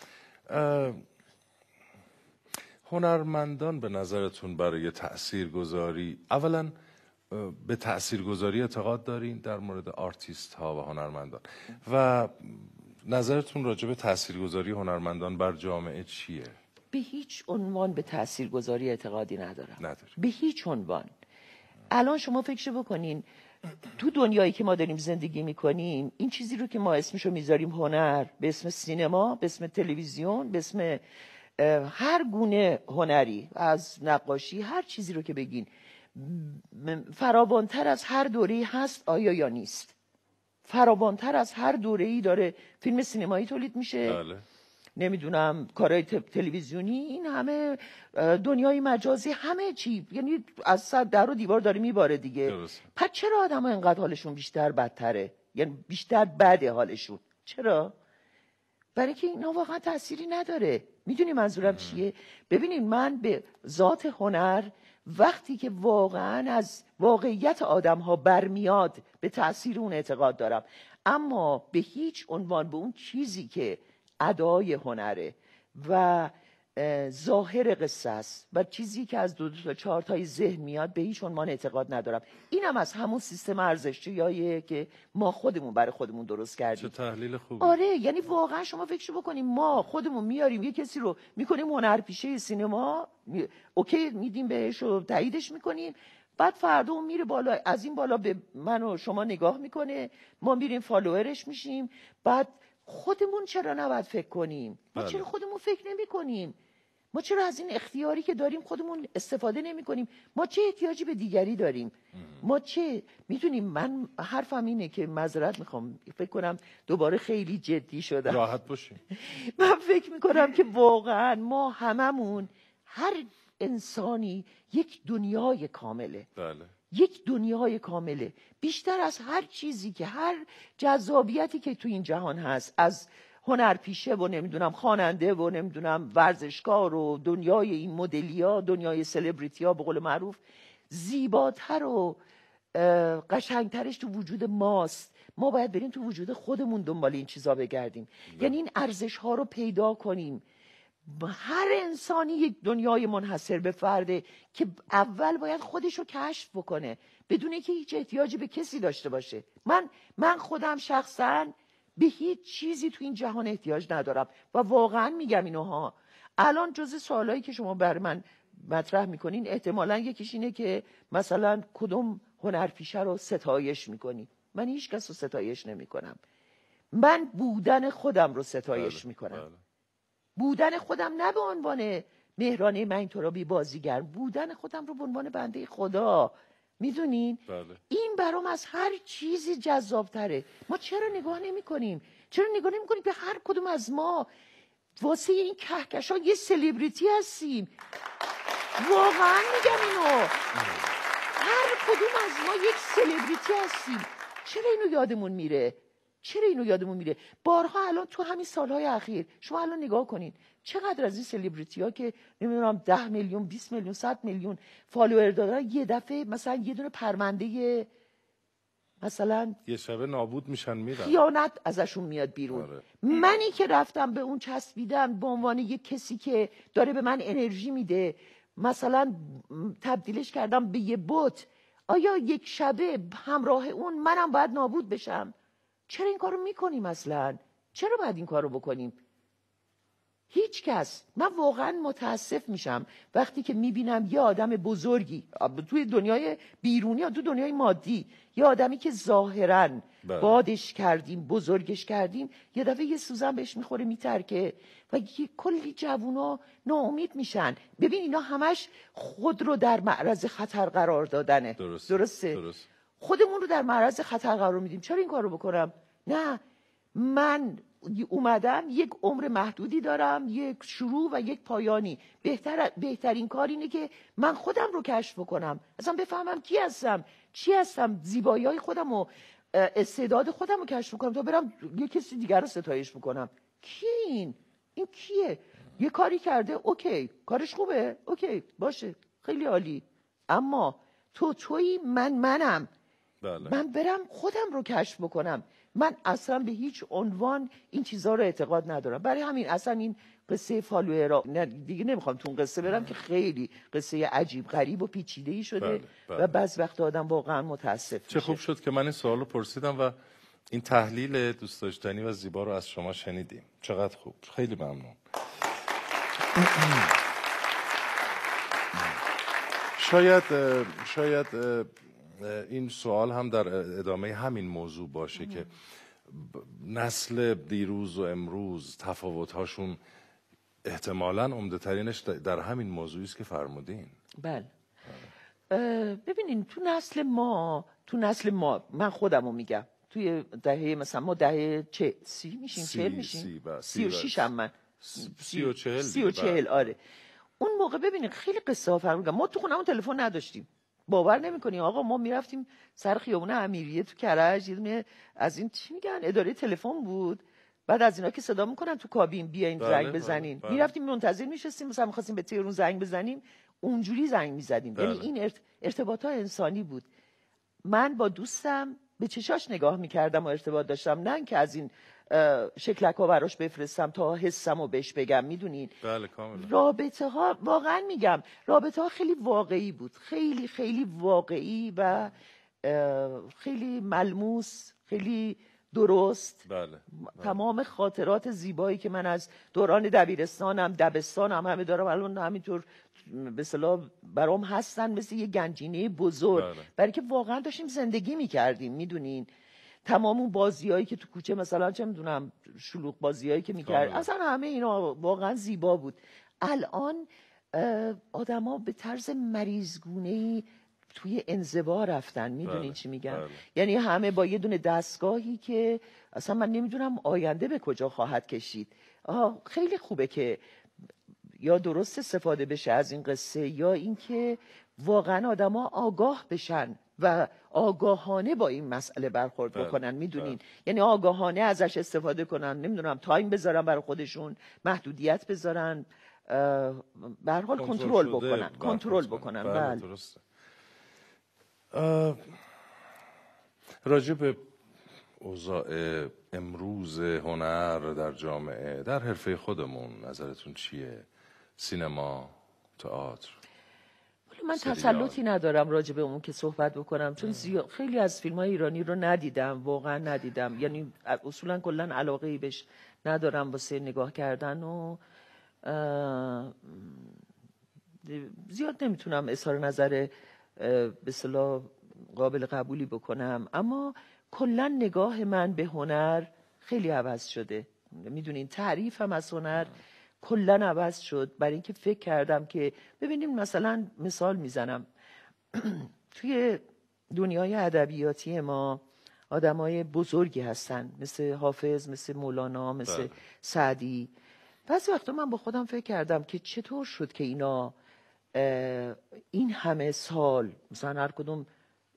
هنرمندان به نظرتون برای تاثیرگذاری، اولا به تاثیرگذاری اعتقاد دارین در مورد آرتیست ها و هنرمندان؟ و نظرتون راجع به تاثیرگذاری هنرمندان بر جامعه چیه؟ به هیچ عنوان به تاثیرگذاری اعتقادی ندارم. به هیچ عنوان. الان شما فکر بکنین تو دنیایی که ما داریم زندگی میکنیم، این چیزی رو که ما اسمشو میذاریم هنر، به اسم سینما، به اسم تلویزیون، به اسم هر گونه هنری، از نقاشی، هر چیزی رو که بگین، فراوانتر از هر دوره‌ای هست آیا یا نیست؟ فراوانتر از هر دوره‌ای داره فیلم سینمایی تولید میشه، نمیدونم کارهای تلویزیونی، این همه دنیای مجازی، همه چی، یعنی از سر در و دیوار داره میباره دیگه. پس چرا آدم ها اینقدر حالشون بیشتر بدتره؟ یعنی بیشتر بده حالشون؟ چرا؟ برای که اینا واقعا تأثیری نداره. میدونی منظورم چیه؟ ببینید من به ذات هنر وقتی که واقعا از واقعیت آدم ها برمیاد به تأثیر اون اعتقاد دارم، اما به هیچ عنوان به اون چیزی که ادای هنره و ظاهر قصه است و چیزی که از 2 تا 4 تای ذهن میاد به هیچ عنوان اعتقاد ندارم. اینم از همون سیستم ارزشیه که ما خودمون برای خودمون درست کردیم. چه تحلیل خوبی. آره، یعنی واقعا شما فکر بکنیم ما خودمون میاریم یه کسی رو میکنیم هنرپیشه سینما، اوکی میدیم بهش و تاییدش میکنیم، بعد فردا اون میره بالا، از این بالا به من و شما نگاه میکنه، ما میریم فالوورش میشیم. بعد خودمون چرا نباید فکر کنیم؟ ما چرا خودمون فکر نمی کنیم؟ ما چرا از این اختیاری که داریم خودمون استفاده نمی کنیم؟ ما چه احتیاجی به دیگری داریم؟ ما چه میتونیم؟ من حرفم اینه که معذرت میخوام، فکر کنم دوباره خیلی جدی شدم. راحت باشیم. من فکر میکنم که واقعا ما هممون، هر انسانی یک دنیای کامله. بله. یک دنیای کامله، بیشتر از هر چیزی که، هر جذابیتی که تو این جهان هست، از هنرپیشه و نمیدونم خواننده و نمیدونم ورزشکار و دنیای این مدلیا، دنیای سلبریتیا به قول معروف، زیباتر و قشنگترش تو وجود ماست. ما باید بریم تو وجود خودمون دنبال این چیزا بگردیم. یعنی این ارزش ها رو پیدا کنیم. هر انسانی یک دنیای منحصر به فرده که اول باید خودش رو کشف بکنه بدون اینکه هیچ احتیاجی به کسی داشته باشه. من خودم شخصا به هیچ چیزی تو این جهان احتیاج ندارم و واقعا میگم اینوها. الان جز سوالایی که شما برای من مطرح میکنین احتمالاً یکیش اینه که مثلا کدوم هنرپیشه رو ستایش میکنی. من هیچ کس رو ستایش نمیکنم. من بودن خودم رو ستایش میکنم. بودن خودم نه به عنوان مهرانه مهین‌ترابی بازیگر، بودن خودم رو به عنوان بنده خدا. میدونین؟ این برام از هر چیزی جذابتره. ما چرا نگاه نمی کنیم؟ چرا نگاه نمی کنیم به هر کدوم از ما واسه این کهکشان یه سلبریتی هستیم؟ واقعا میگم اینو، هر کدوم از ما یک سلبریتی هستیم. چرا اینو یادمون میره؟ چرا اینو یادمون میره؟ بارها الان تو همین سالهای اخیر شما الان نگاه کنین چقدر از این سلبریتی ها که نمیدونم 10 میلیون 20 میلیون 100 میلیون فالوور دارن یه دفعه مثلا یه دونه پرونده مثلا یه شبه نابود میشن، میرن، خیانت ازشون میاد بیرون. منی که رفتم به اون چسبیدم به عنوان یه کسی که داره به من انرژی میده، مثلا تبدیلش کردم به یه بت، آیا یک شبه همراه اون منم باید نابود بشم؟ چرا این کارو میکنیم اصلا؟ چرا باید این کارو بکنیم؟ هیچ کس. من واقعا متاسف میشم وقتی که میبینم یه آدم بزرگی توی دنیای بیرونی یا تو دنیای مادی، یه آدمی که ظاهراً بادش کردیم بزرگش کردیم، یه دفعه یه سوزن بهش میخوره میترکه و یه کلی جوونا ناامید میشن. ببین اینا همش خود رو در معرض خطر قرار دادنه. درسته؟ خودمون رو در معرض خطر قرار میدیم. چرا این کارو بکنم؟ نه، من اومدم، یک عمر محدودی دارم، یک شروع و یک پایانی. بهترین کار اینه که من خودم رو کشف بکنم، اصلا بفهمم کی هستم، چی هستم، زیبایی‌های خودم و استعداد خودم رو کشف بکنم تا برم یک کسی دیگر رو ستایش بکنم. کی این کیه؟ یه کاری کرده، اوکی، کارش خوبه، اوکی، باشه، خیلی عالی، اما تویی، منم. من برم خودم رو کشف بکنم. من اصلا به هیچ عنوان این چیزها رو اعتقاد ندارم. برای همین اصلا این قصه فالوورا دیگه نمیخوام تو اون قصه برم که خیلی قصه عجیب غریب و پیچیده‌ای شده. و بعض وقت آدم واقعا متاسف میشه. چه خوب شد که من این سوالو پرسیدم و این تحلیل دوست داشتنی و زیبا رو از شما شنیدیم. چقدر خوب، خیلی ممنون. شاید این سوال هم در ادامه همین موضوع باشه که نسل دیروز و امروز تفاوت‌هاشون احتمالاً عمده‌ترینش در همین موضوعی است که فرمودین. بله. ببینین تو نسل ما من خودمو میگم، توی دهه مثلا ما دهه 30 میشیم، 40 میشیم، 36 هم من 30 و 40. آره اون موقع ببینید خیلی قصه ها فرق می‌کنه. ما تو خونمون تلفن نداشتیم، باور نمی‌کنی آقا. ما میرفتیم سر خیابون امیریه تو کرج، یه دونه از این چی میگن اداره تلفن بود، بعد از اینا که صدا میکنن تو کابین بیاین زنگ بزنین، میرفتیم منتظر میشستیم، مثلا می‌خواستیم به تهران زنگ بزنیم اونجوری زنگ می‌زدیم. یعنی این ارتباطات انسانی بود. من با دوستم به چشاش نگاه می‌کردم و ارتباط داشتم، نه که از این شکلک‌ها براش بفرستم تا حسمو بهش بگم. میدونین؟ بله کاملا. رابطه ها واقعا میگم رابطه ها خیلی واقعی بود، خیلی خیلی واقعی و خیلی ملموس، خیلی درست. بله. تمام خاطرات زیبایی که من از دوران دبستانم همه دارم الان همینطور به اصطلاح برام هستن، مثل یه گنجینه بزرگ. برای که واقعا داشتیم زندگی میکردیم. میدونین تمام اون بازیایی که تو کوچه مثلا چه میدونم شلوغ بازیایی که میکرد، اصلا همه اینا واقعا زیبا بود. الان آدما به طرز مریضگونه‌ای توی انزوا رفتن. میدونین چی میگم؟ یعنی همه با یه دونه دستگاهی که اصلا من نمیدونم آینده به کجا خواهد کشید. خیلی خوبه که یا درست استفاده بشه از این قصه، یا اینکه واقعا آدما آگاه بشن و آگاهانه با این مسئله برخورد بکنن. میدونین؟ یعنی آگاهانه ازش استفاده کنن، نمیدونم تایم بذارن برای خودشون، محدودیت بذارن، به هر حال کنترل بکنن. بله. درسته. راجع به اوضاع امروز هنر در جامعه، در حرفه خودمون نظرتون چیه؟ سینما، تئاتر؟ من تسلطی ندارم راجع به اون که صحبت بکنم، چون خیلی از فیلم‌های ایرانی رو ندیدم، واقعا ندیدم. یعنی اصولا کلا علاقه‌ای بهش ندارم واسه نگاه کردن و زیاد نمیتونم اظهار نظر به اصطلاح قابل قبولی بکنم. اما کلا نگاه من به هنر خیلی عوض شده. میدونین تعریفم از هنر کلا عوض شد، برای اینکه فکر کردم که ببینیم، مثلا مثال میزنم توی دنیای ادبیاتی ما آدمای بزرگی هستن، مثل حافظ، مثل مولانا، مثل سعدی. بعضی وقتا من با خودم فکر کردم که چطور شد که اینا این همه سال، مثلا هر کدوم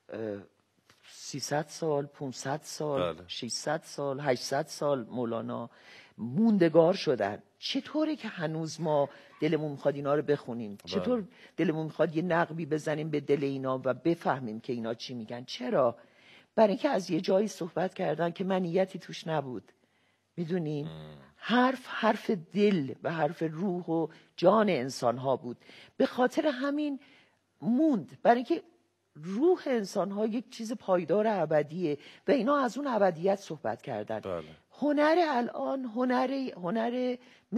300 سال، 500 سال، 600 سال، 800 سال مولانا موندگار شدن. چطوره که هنوز ما دلمون میخواد اینا رو بخونیم؟ چطور دلمون میخواد یه نقبی بزنیم به دل اینا و بفهمیم که اینا چی میگن؟ چرا؟ برای اینکه از یه جایی صحبت کردن که منیتی توش نبود. میدونین؟ حرف دل و حرف روح و جان انسان ها بود. به خاطر همین موند، برای اینکه روح انسان ها یک چیز پایدار ابدیه و اینا از اون ابدیت صحبت کردن. هنر الان هنر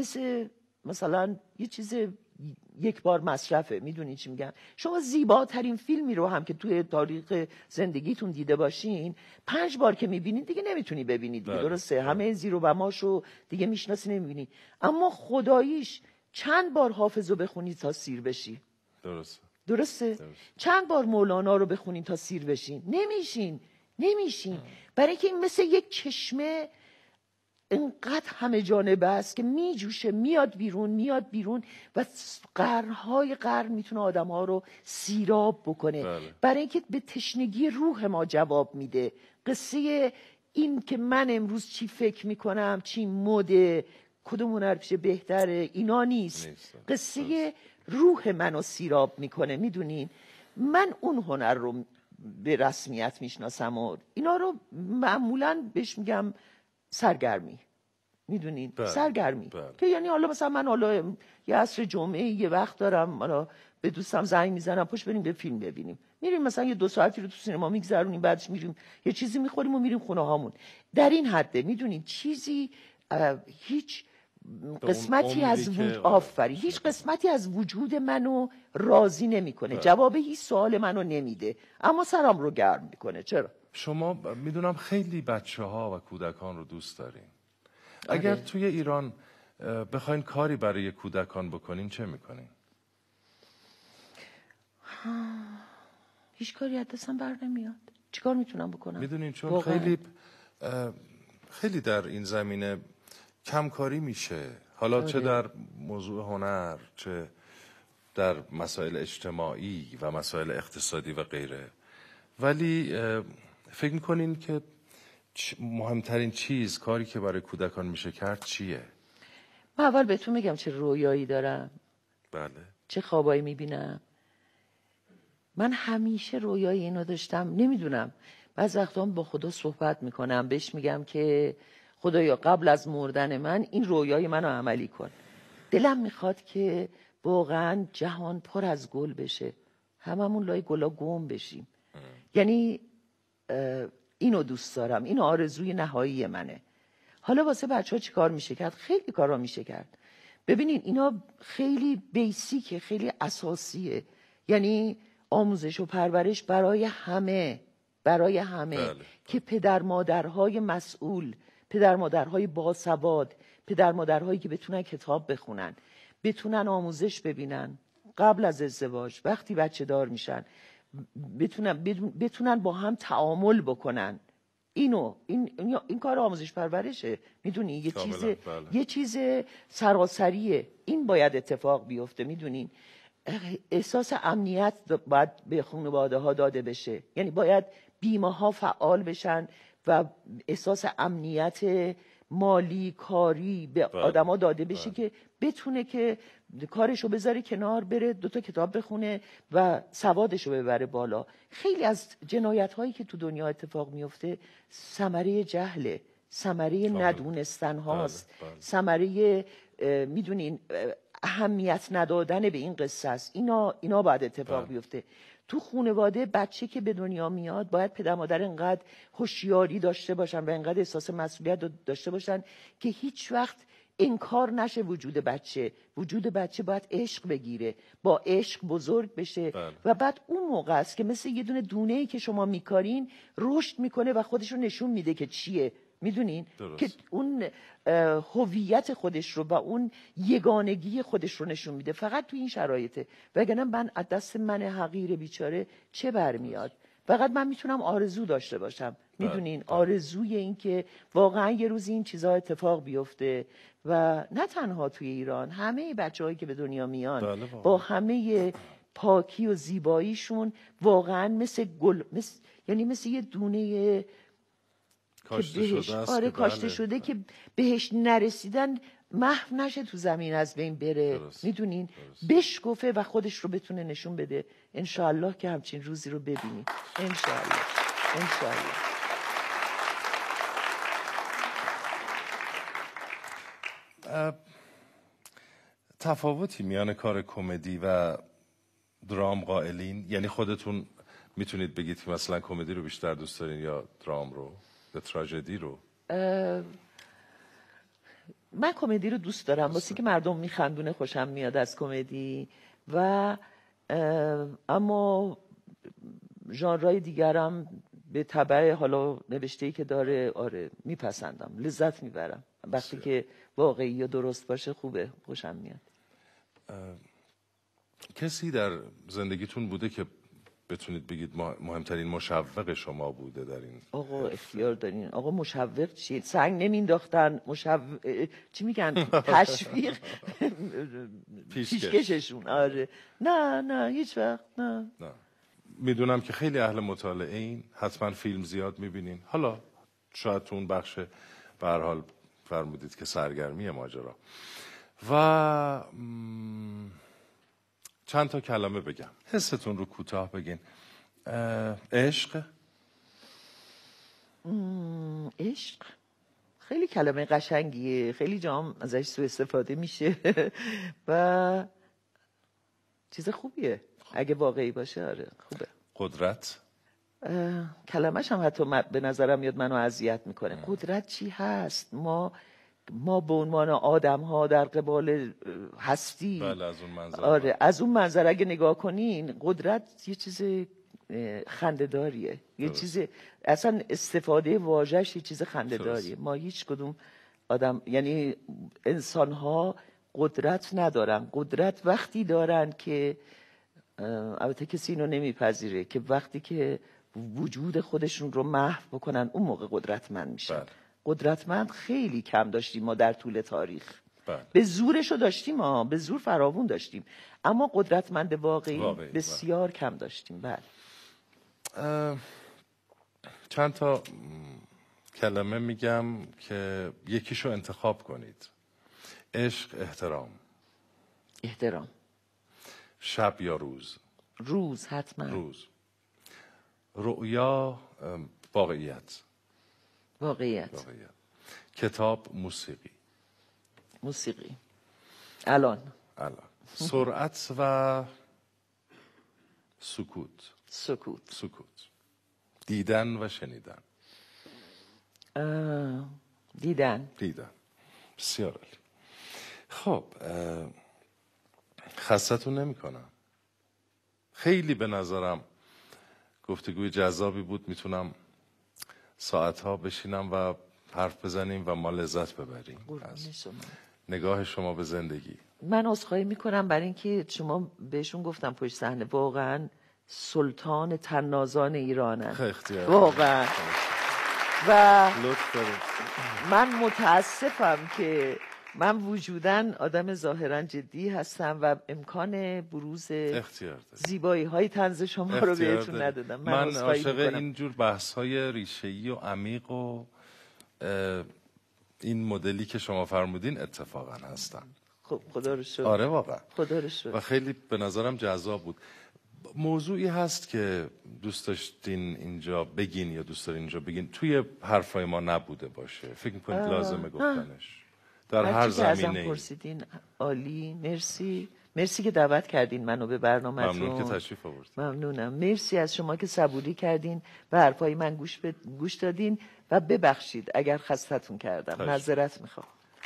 مثلا یه چیز یک بار مصرفه. میدونی چی میگم؟ شما زیباترین فیلمی رو هم که توی تاریخ زندگیتون دیده باشین، 5 بار که میبینید دیگه نمیتونی ببینید. درسته؟ همه زیر و بماشو دیگه میشناسی، نمیبینی. اما خداییش چند بار حافظ رو بخونید تا سیر بشی. درسته؟ چند بار مولانا رو بخونین تا سیر بشین؟ نمیشین. برای اینکه این مثل یک چشمه اینقدر همه جانبه است که میجوشه، میاد بیرون و قرنهای قرن میتونه آدمها رو سیراب بکنه. برای اینکه به تشنگی روح ما جواب میده. قصه این که من امروز چی فکر میکنم، چی مده، کدوم هنر پیشه بهتره، اینا نیست. قصه روح منو سیراب میکنه. میدونین؟ من اون هنر رو به رسمیت میشناسم و اینا رو معمولاً بهش میگم سرگرمی. میدونین؟ سرگرمی که یعنی حالا مثلا من حالا یه عصر جمعه یه وقت دارم، حالا به دوستم زنگ میزنم پشت بریم به فیلم ببینیم. میریم مثلا یه 2 ساعتی رو تو سینما میگذرونیم، بعدش میریم یه چیزی میخوریم و میریم خونه هامون. در این حده. میدونین؟ چیزی هیچ قسمتی از هیچ قسمتی از وجود منو راضی نمیکنه. جواب هیچ سوال منو نمیده، اما سرم رو گرم میکنه. چرا؟ شما میدونم خیلی بچه ها و کودکان رو دوست دارین. اگر توی ایران بخواین کاری برای کودکان بکنین چه میکنین؟ هیچ کاری از دستم بر نمیاد. چیکار میتونم بکنم؟ میدونین چون خیلی در این زمینه کمکاری میشه، حالا چه در موضوع هنر، چه در مسائل اجتماعی و مسائل اقتصادی و غیره. ولی فکر میکنین که مهمترین چیز، کاری که برای کودکان میشه کرد چیه؟ من اول بهتون میگم چه رویایی دارم. چه خوابایی میبینم. من همیشه رویای اینو داشتم. نمیدونم، بعض وقتا با خدا صحبت میکنم، بهش میگم که خدایا قبل از مردن من این رویای منو عملی کن. دلم میخواد که واقعا جهان پر از گل بشه، هممون لای گلا گم بشیم. یعنی اینو دوست دارم، این آرزوی نهایی منه. حالا واسه بچه ها چی کار میشه کرد؟ خیلی کارا میشه کرد. ببینین اینا خیلی بیسیکه، خیلی اساسیه. یعنی آموزش و پرورش برای همه که پدر مادرهای مسئول، پدر مادرهای باسواد، پدر مادرهایی که بتونن کتاب بخونن، بتونن آموزش ببینن قبل از ازدواج، وقتی بچه دار میشن، بتونن با هم تعامل بکنن. این کار آموزش پرورشه، میدونی، یه چیز سراسریه، این باید اتفاق بیفته. میدونین احساس امنیت باید به خانواده ها داده بشه، یعنی باید بیمه ها فعال بشن و احساس امنیت مالی کاری به آدما داده بشه که بتونه که کارشو بذاره کنار، بره 2 تا کتاب بخونه و سوادشو ببره بالا. خیلی از جنایت هایی که تو دنیا اتفاق میفته ثمره جهله، ثمره ندونستن هاست، ثمره میدونین اهمیت ندادن به این قصه است. اینا باید اتفاق بیفته. تو خانواده بچه که به دنیا میاد باید پدر مادر انقدر هوشیاری داشته باشن و انقدر احساس مسئولیت داشته باشن که هیچ وقت انکار نشه وجود بچه. وجود بچه باید عشق بگیره، با عشق بزرگ بشه و بعد اون موقع است که مثل یه دونه‌ای که شما میکارین رشد میکنه و خودش رو نشون میده که چیه. میدونین که اون هویت خودش رو و اون یگانگی خودش رو نشون میده. فقط تو این شرایطه، وگرنه من از دست من حقیر بیچاره چه برمیاد؟ فقط من میتونم آرزو داشته باشم، میدونین، آرزوی این که واقعا یه روزی این چیزها اتفاق بیفته و نه تنها توی ایران، همه بچه‌هایی که به دنیا میان با همه پاکی و زیباییشون واقعا مثل گل، یعنی مثل یه دونه کاشته شده است، آره کاشته شده که بهش نرسیدن محو نشه تو زمین، از بین بره. میدونین بشکفه و خودش رو بتونه نشون بده. انشاءالله که همچین روزی رو ببینیم. انشاءالله. تفاوتی میان کار کمدی و درام قائلین؟ یعنی خودتون میتونید بگید که مثلا کمدی رو بیشتر دوست دارین یا درام رو یا تراژدی رو؟ من کمدی رو دوست دارم، واسه که مردم میخندونه خوشم میاد از کمدی، و اما ژانرهای دیگرم به تبع حالا نوشته‌ای که داره آره میپسندم، لذت میبرم وقتی که واقعی یا درست باشه. خوبه، خوشم میاد. کسی در زندگیتون بوده که بتونید بگید مهمترین مشوق شما بوده در این؟ آقا اختیار دارین. آقا مشوق چیه؟ سنگ نمینداختن، چی میگن؟ تشویق پیشکششون. آره نه هیچ وقت نه. میدونم که خیلی اهل مطالعه این، حتما فیلم زیاد میبینین. حالا شاید تو اون بخش به هر حال فرمودید که سرگرمی ماجرا. و چند تا کلمه بگم، حستون رو کوتاه بگین. عشق خیلی کلمه قشنگیه، خیلی جام ازش سوء استفاده میشه و چیز خوبیه اگه واقعی باشه. آره خوبه. قدرت کلمش هم حتی به نظرم میاد منو اذیت میکنه. قدرت چی هست؟ ما به عنوان آدم ها در قبال هستی، بله از اون منظر، آره از اون منظر اگه نگاه کنین، قدرت یه چیز خنده‌داریه، یه چیز اصلا استفاده واژه‌اش یه چیز خنده‌داریه. ما هیچ کدوم آدم، یعنی انسان ها قدرت ندارن. قدرت وقتی دارن که البته کسی اینو نمیپذیره که وقتی که وجود خودشون رو محو بکنن اون موقع قدرتمند میشن. قدرتمند خیلی کم داشتیم ما در طول تاریخ. به زورشو داشتیم، ما به زور فراوون داشتیم، اما قدرتمند واقعی بسیار کم داشتیم. بله. چند تا کلمه میگم که یکیشو انتخاب کنید. عشق، احترام. شب یا روز؟ روز، حتما روز. رؤیا، واقعیت. کتاب، موسیقی. الان. سرعت و سکوت. دیدن و شنیدن؟ دیدن. بسیار عالی. خب خستتون نمی‌کنم. خیلی به نظرم گفتگوی جذابی بود. میتونم ساعتها بشینم و حرف بزنیم و ما لذت ببریم از نگاه شما به زندگی من عذرخواهی میکنم برای اینکه شما بهشون گفتم پشت صحنه واقعا سلطان طنازان ایرانن واقعا و من متاسفم که من وجوداً آدم ظاهراً جدی هستم و امکان بروز زیبایی های طنز شما رو بهتون ندادم. من عاشق اینجور بحث های ریشه‌ای و عمیق و این مدلی که شما فرمودین اتفاقا هستم. خب خدا رو شکر. آره واقعا خدا رو شکر. و خیلی به نظرم جذاب بود. موضوعی هست که دوست داشتین اینجا بگین یا دوست دارین اینجا بگین توی حرفای ما نبوده باشه، فکر میکنید لازمه گفتنش در هر زمینه‌ای؟ پرسیدین عالی، مرسی که دعوت کردین منو به برنامه‌تون. ممنون که تشریف آوردین. ممنونم. مرسی از شما که صبوری کردین و حرفای من گوش دادین و ببخشید اگر خستتون کردم. معذرت میخوام.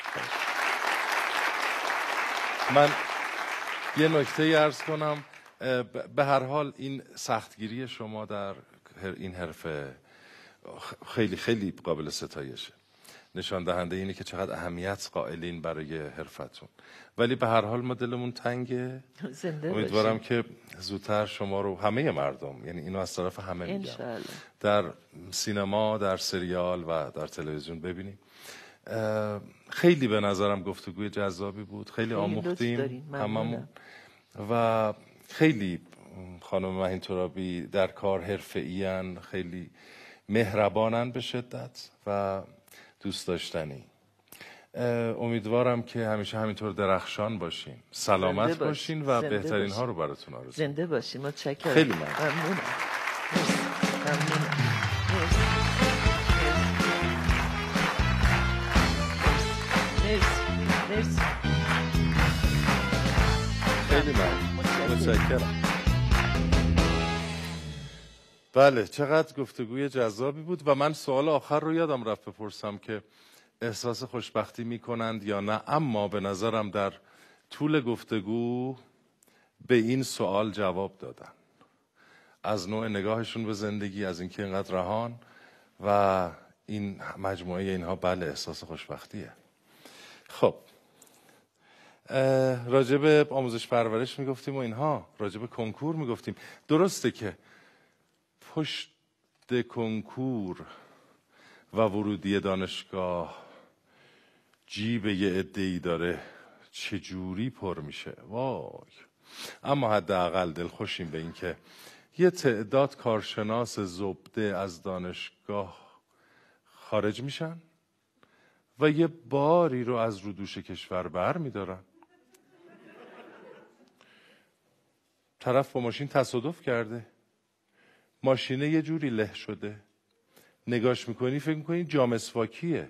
من یه نکته عرض کنم، به هر حال این سختگیری شما در این حرفه خیلی خیلی قابل ستایشه، نشان دهنده اینه که چقدر اهمیت قائلین برای حرفتون. ولی به هر حال ما دلمون تنگه. امیدوارم که زودتر شما رو همه مردم، یعنی اینو از طرف همه میگم، در سینما، در سریال و در تلویزیون ببینیم. خیلی به نظرم گفتگوی جذابی بود، خیلی آموختیم هممون و خیلی خانم مهین ترابی در کار حرفه‌این، خیلی مهربانن به شدت و دوست داشتنی. امیدوارم که همیشه همینطور درخشان باشین، سلامت باشین و بهترین ها رو براتون آرزو. زنده باشین. متشکرم. خیلی ممنونم. مرسی. خیلی ممنون. متشکرم. بله، چقدر گفتگوی جذابی بود و من سوال آخر رو یادم رفت بپرسم که احساس خوشبختی میکنند یا نه، اما به نظرم در طول گفتگو به این سوال جواب دادن، از نوع نگاهشون به زندگی، از اینکه اینقدر رهان و این مجموعه اینها بله احساس خوشبختیه. خب راجب آموزش پرورش میگفتیم و اینها، راجب کنکور میگفتیم. درسته که پشت کنکور و ورودی دانشگاه جیب یه عده‌ای داره چجوری پر میشه، وای. اما حداقل دلخوشیم به این که یه تعداد کارشناس زبده از دانشگاه خارج میشن و یه باری رو از رو دوش کشور بر میدارن. طرف با ماشین تصادف کرده، ماشینه یه جوری له شده، نگاش میکنی فکر میکنی جام مسواکیه.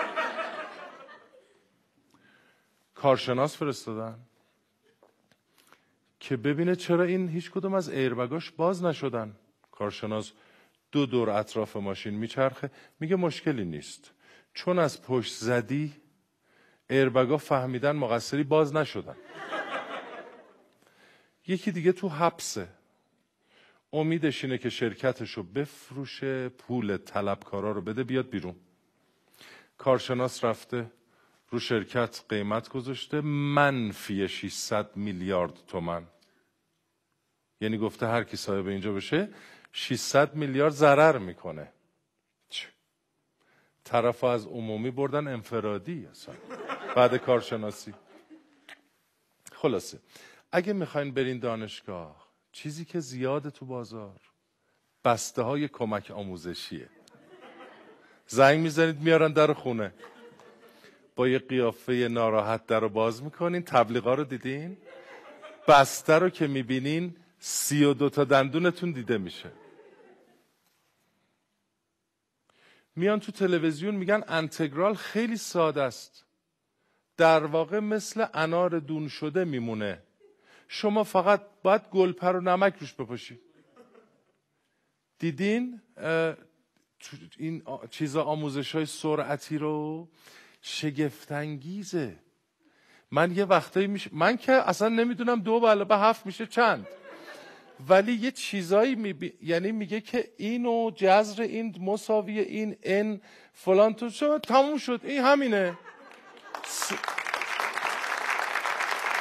کارشناس فرستادن که ببینه چرا این هیچ کدوم از ایربگاش باز نشدن. کارشناس 2 دور اطراف ماشین میچرخه، میگه مشکلی نیست، چون از پشت زدی ایربگا فهمیدن مقصری باز نشدن. یکی دیگه تو حبسه، امیدش اینه که شرکتشو بفروشه، پول طلبکارا رو بده بیاد بیرون. کارشناس رفته رو شرکت قیمت گذاشته منفی 600 میلیارد تومان. یعنی گفته هر کی صاحب اینجا بشه 600 میلیارد ضرر میکنه. طرف از عمومی بردن انفرادی اصلا بعد کارشناسی. خلاصه اگه میخواین برین دانشگاه، چیزی که زیاده تو بازار بسته های کمک آموزشیه. زنگ میزنید میارن در خونه، با یه قیافه ناراحت در رو باز میکنین. تبلیغا رو دیدین؟ بسته رو که میبینین 32 تا دندونتون دیده میشه. میان تو تلویزیون میگن انتگرال خیلی ساده است، در واقع مثل انار دون شده میمونه، شما فقط باید گلپر و نمک روش بپاشید. دیدین این چیزا آموزش‌های سرعتی رو؟ شگفت‌انگیزه. من یه وقتایی من که اصلا نمیدونم 2 + 7 میشه چند، ولی یه چیزایی یعنی میگه که اینو جذر این مساوی این ان فلان تو شد، تموم شد، این همینه.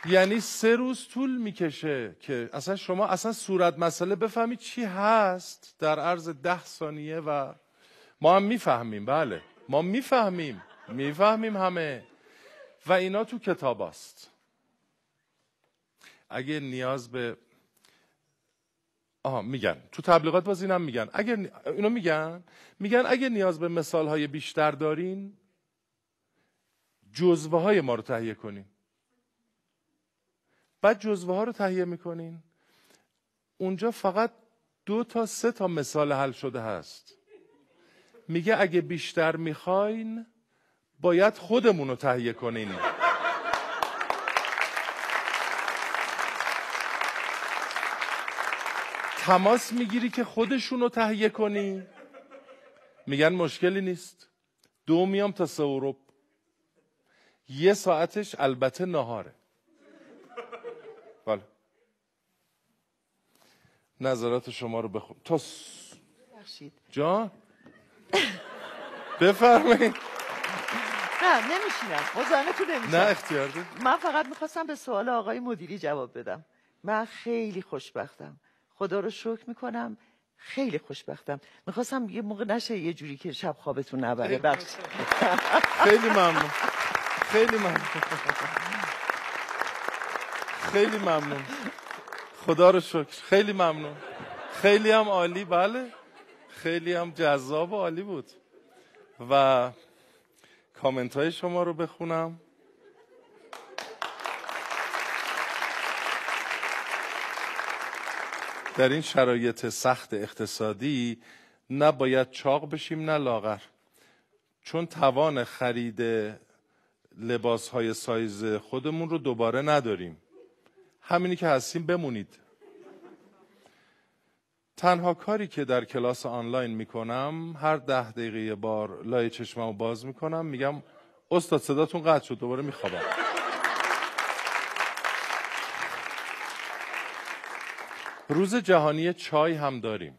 یعنی 3 روز طول میکشه که اصلا شما اصلا صورت مسئله بفهمید چی هست در عرض 10 ثانیه و ما هم میفهمیم. بله ما میفهمیم همه و اینا تو کتاب است. اگه نیاز به میگن تو تبلیغات باز اینم میگن، اگر اینو میگن اگه نیاز به مثال های بیشتر دارین جزوه های ما رو تهیه کنین. بعد جزوه ها رو تهیه میکنین، اونجا فقط 2 تا 3 تا مثال حل شده هست. میگه اگه بیشتر میخواین باید خودمون رو تهیه کنین. تماس میگیری که خودشون رو تهیه کنی، میگن مشکلی نیست، 2 میام تا 3 اروپ، 1 ساعتش البته ناهاره. بله نظرات شما رو بخون تا بخشید جان بفرمایید. نه نمیشینم، مزاحمتون نمیشم. نه اختیار دارید. من فقط میخواستم به سوال آقای مدیری جواب بدم. من خیلی خوشبختم، خدا رو شکر میکنم، خیلی خوشبختم. میخواستم یه موقع نشه یه جوری که شب خوابتون نبره. بخشید. خیلی ممنون، خیلی ممنون، خیلی ممنون، خدا رو شکر، خیلی ممنون، خیلی هم عالی. بله خیلی هم جذاب و عالی بود. و کامنت های شما رو بخونم. در این شرایط سخت اقتصادی نباید چاق بشیم نه لاغر، چون توان خرید لباس های سایز خودمون رو دوباره نداریم. همینی که هستیم بمونید. تنها کاری که در کلاس آنلاین میکنم هر 10 دقیقه یه بار لای چشممو باز میکنم، میگم استاد صداتون قطع شد، دوباره میخوابم. روز جهانی چای هم داریم.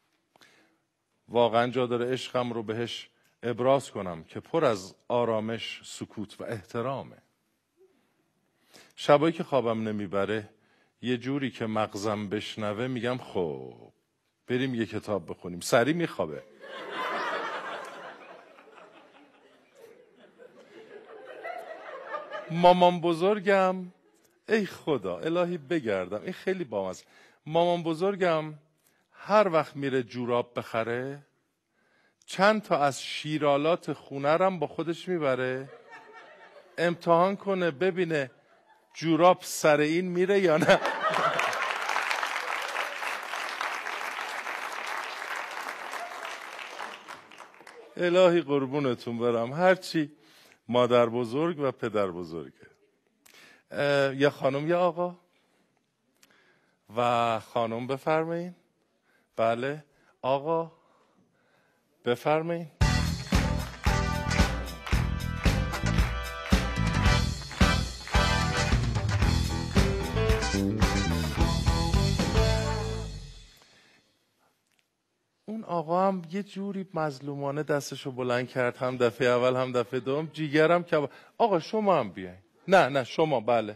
واقعا جا داره عشقم رو بهش ابراز کنم که پر از آرامش، سکوت و احترامه. شبایی که خوابم نمیبره یه جوری که مغزم بشنوه میگم خب بریم یه کتاب بخونیم، سری میخوابه. مامان بزرگم، ای خدا الهی بگردم این خیلی بامزه، مامان بزرگم هر وقت میره جوراب بخره چند تا از شیرالات خونه رم با خودش میبره امتحان کنه ببینه جوراب سر این میره یا نه. الهی قربونتون برم، هرچی مادر بزرگ و پدر بزرگه. یا خانم یا آقا و خانم بفرمایین. بله آقا بفرمایین. اون آقا هم یه جوری مظلومانه دستشو بلند کرد، هم دفعه اول هم دفعه دوم، جیگرم که آقا شما هم بیاین. نه شما. بله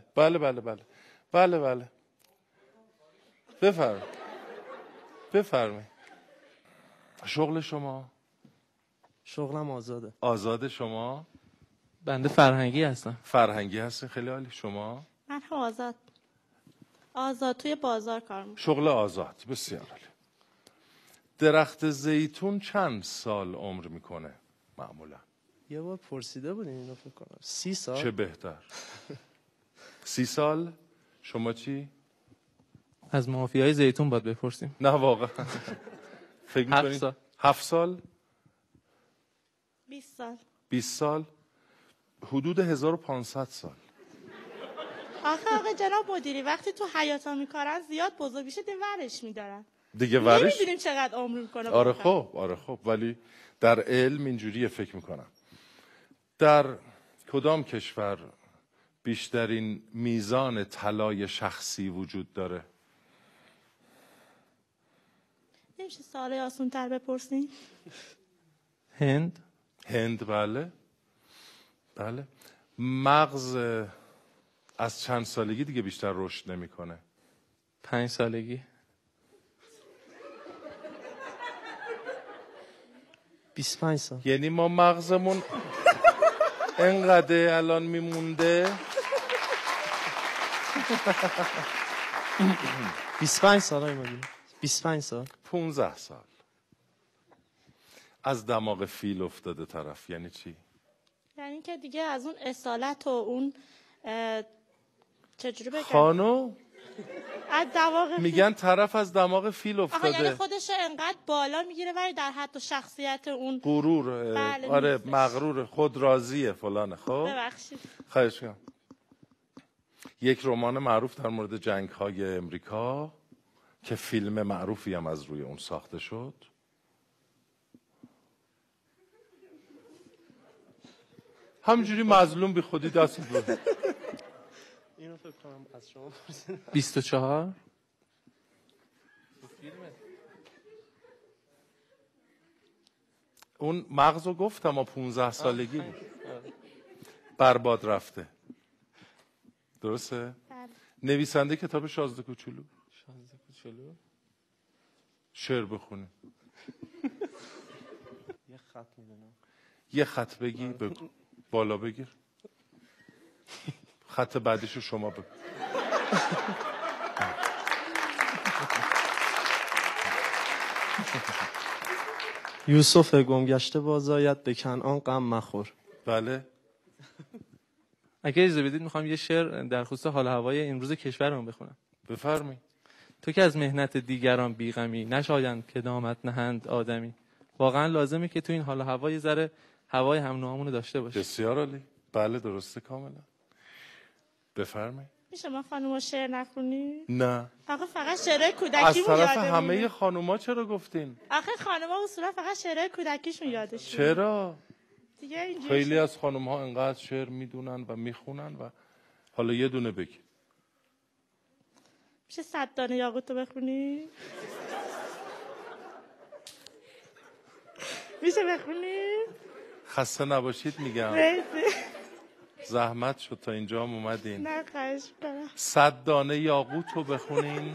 بفرمایید. شغل شما؟ شغلم آزاده. آزاد شما؟ بنده فرهنگی هستم. فرهنگی هستین، خیلی عالی. شما؟ من آزاد توی بازار کار میکنم. شغل آزاد، بسیار عالی. درخت زیتون چند سال عمر میکنه معمولا؟ یه بار پرسیده بودین اینو فکر کنم 30 سال. چه بهتر. 30 سال. شما چی؟ از مافیای زیتون باید بپرسیم. نه واقعا. فکر میکنین 7 سال. 7 سال 20 سال 20 سال حدود 1500 سال. آقا جناب مدیری وقتی تو حیاتا میکارن زیاد بزرگ میشه ورش میدارن دیگه ورش نمیدونیم چقدر عمر میکنه. آره خب ولی در علم اینجوریه فکر میکنم. در کدام کشور بیشترین میزان طلای شخصی وجود داره؟ نمیشه سوال آسون تر بپرسین؟ هند. بله. مغز از چند سالگی دیگه بیشتر رشد نمیکنه؟ 5 سالگی. 25 سال. یعنی ما مغزمون انقدر الان میمونده. 25 سال های مدیر. 25 سال. 15 سال از دماغ فیل افتاده طرف. یعنی چی؟ یعنی که دیگه از اون اصالت و اون چجوری بگم خانو از دماغ فیل. میگن طرف از دماغ فیل آخه یعنی افتاده. خودش انقدر بالا میگیره ولی در حد و شخصیت اون غرور. بله، آره نیستش. مغرور، خود راضیه فلانه. خب ببخشید. خواهش کنم. یک رمان معروف در مورد جنگ‌های امریکا که فیلم معروفی هم از روی اون ساخته شد. همجوری مظلوم بی خودی دست بود. اینو فکر کنم از شما پرسیدم. 24. اون مغزو گفتم ما 15 سالگی بود. برباد رفته. درسته؟ بله. نویسنده کتاب شازده کوچولو. 16 کوچولو. شعر بخونه. یه خط میدونم. یه خط بگی بگو. بالا بگیر. خط بعدیشو شما بگو. یوسف گمگشته بازآید به کنعان غم مخور. بله. اگه اجازه بدید میخوام یه شعر در خصوص حال و هوای امروز کشورمون بخونم. بفرمی. تو که از مهنت دیگران بیغمی، نشایند که دامت نهند آدمی. واقعا لازمه که تو این حال و هوا یه ذره هوای هم نوعمون رو داشته باشیم. بسیار عالی. بله درسته کاملا. بفرمی. میشه ما خانوما شعر نخونی؟ نه. آخه فقط شعرهای از کودکیمون طرف یادمونه. همه خانوما چرا گفتین؟ آخه خانوما اصولا فقط شعرهای کودکیشون یادشون. چرا؟ دیگه اینجوری خیلی از خانم ها انقدر شعر میدونن و میخونن و حالا یه دونه بگی. میشه 100 دانه یاقوت رو بخونی؟ میشه بخونی؟ خسته نباشید میگم. مرسی. زحمت شد تا اینجا هم اومدین. نه خواهش کنم. 100 دانه یاقوت رو بخونین.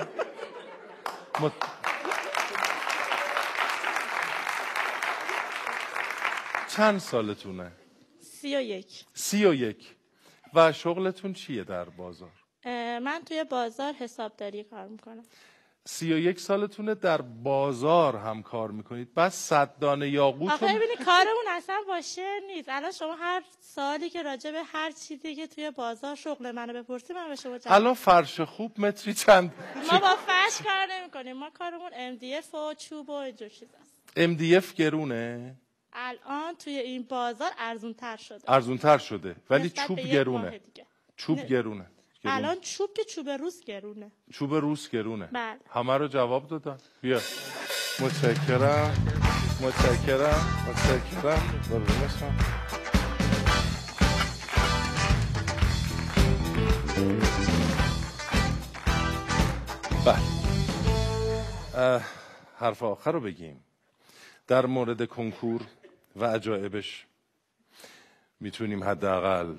چند سالتونه؟ 31. 31. و شغلتون چیه در بازار؟ من توی بازار حسابداری کار میکنم. 31 سالتونه در بازار هم کار میکنید. بس 100 دانه یاقوت آخه رو ببینی کارمون اصلا با شعر نیست. الان شما هر سوالی که راجع به هر چیزی که توی بازار شغل منو بپرسی من به شما جواب الان فرش خوب متری چند؟ ما با فرش کار نمی‌کنیم. ما کارمون MDF و چوب و اینجور چیزاست. MDF گرونه؟ الان توی این بازار ارزون‌تر شده. ارزونتر شده ولی نسبت چوب به یک گرونه. ماه دیگه. چوب گرونه. الان چوب که چوب روس گرونه. چوب روس گرونه. بله. همه رو جواب دادن. بیا. متشکرم. متشکرم. متشکرم. قربونشم. بله. حرف آخر رو بگیم. در مورد کنکور و عجایبش میتونیم حداقل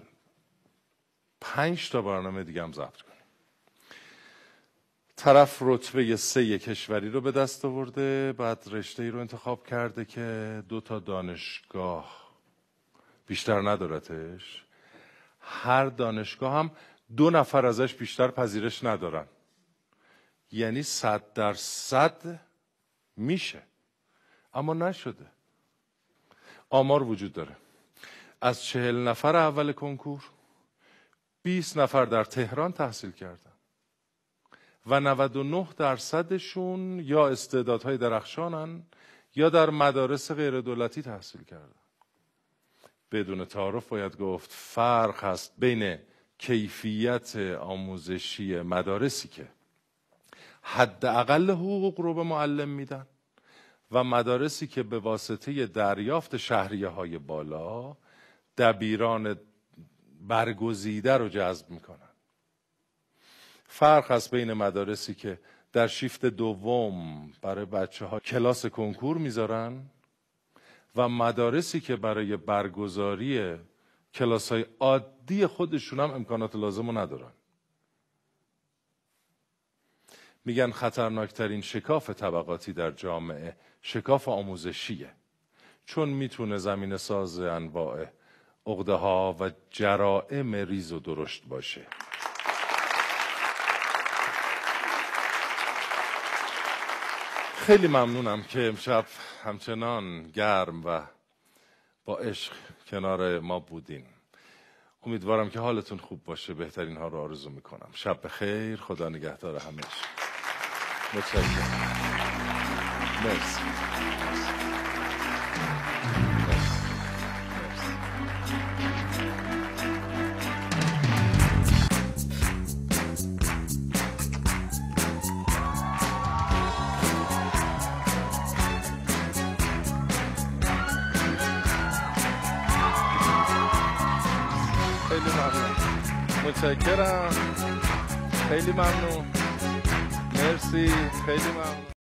5 تا برنامه دیگه هم ضبط کنیم. طرف رتبه 3 کشوری رو به دست آورده، بعد رشته ای رو انتخاب کرده که 2 تا دانشگاه بیشتر ندارتش. هر دانشگاه هم 2 نفر ازش بیشتر پذیرش ندارن. یعنی 100% میشه، اما نشده. آمار وجود داره. از 40 نفر اول کنکور 20 نفر در تهران تحصیل کردن و 99%شون یا استعدادهای درخشانن یا در مدارس غیر دولتی تحصیل کردن. بدون تعارف باید گفت فرق هست بین کیفیت آموزشی مدارسی که حداقل حقوق رو به معلم میدن و مدارسی که به واسطه دریافت شهریه‌های بالا دبیران برگزیده رو جذب میکنن. فرق هست بین مدارسی که در شیفت دوم برای بچه ها کلاس کنکور میذارن و مدارسی که برای برگزاری کلاس‌های عادی خودشون هم امکانات لازم رو ندارن. میگن خطرناکترین شکاف طبقاتی در جامعه شکاف آموزشیه، چون میتونه زمینه ساز انواع عقده‌ها و جرائم ریز و درشت باشه. خیلی ممنونم که امشب همچنان گرم و با عشق کنار ما بودین. امیدوارم که حالتون خوب باشه. بهترین ها رو آرزو میکنم. شب بخیر. خدا نگهدار همه. متشکرم. مرسی. خیلی ممنون. متشکرم. خیلی ممنون. مرسی. خیلی ممنون.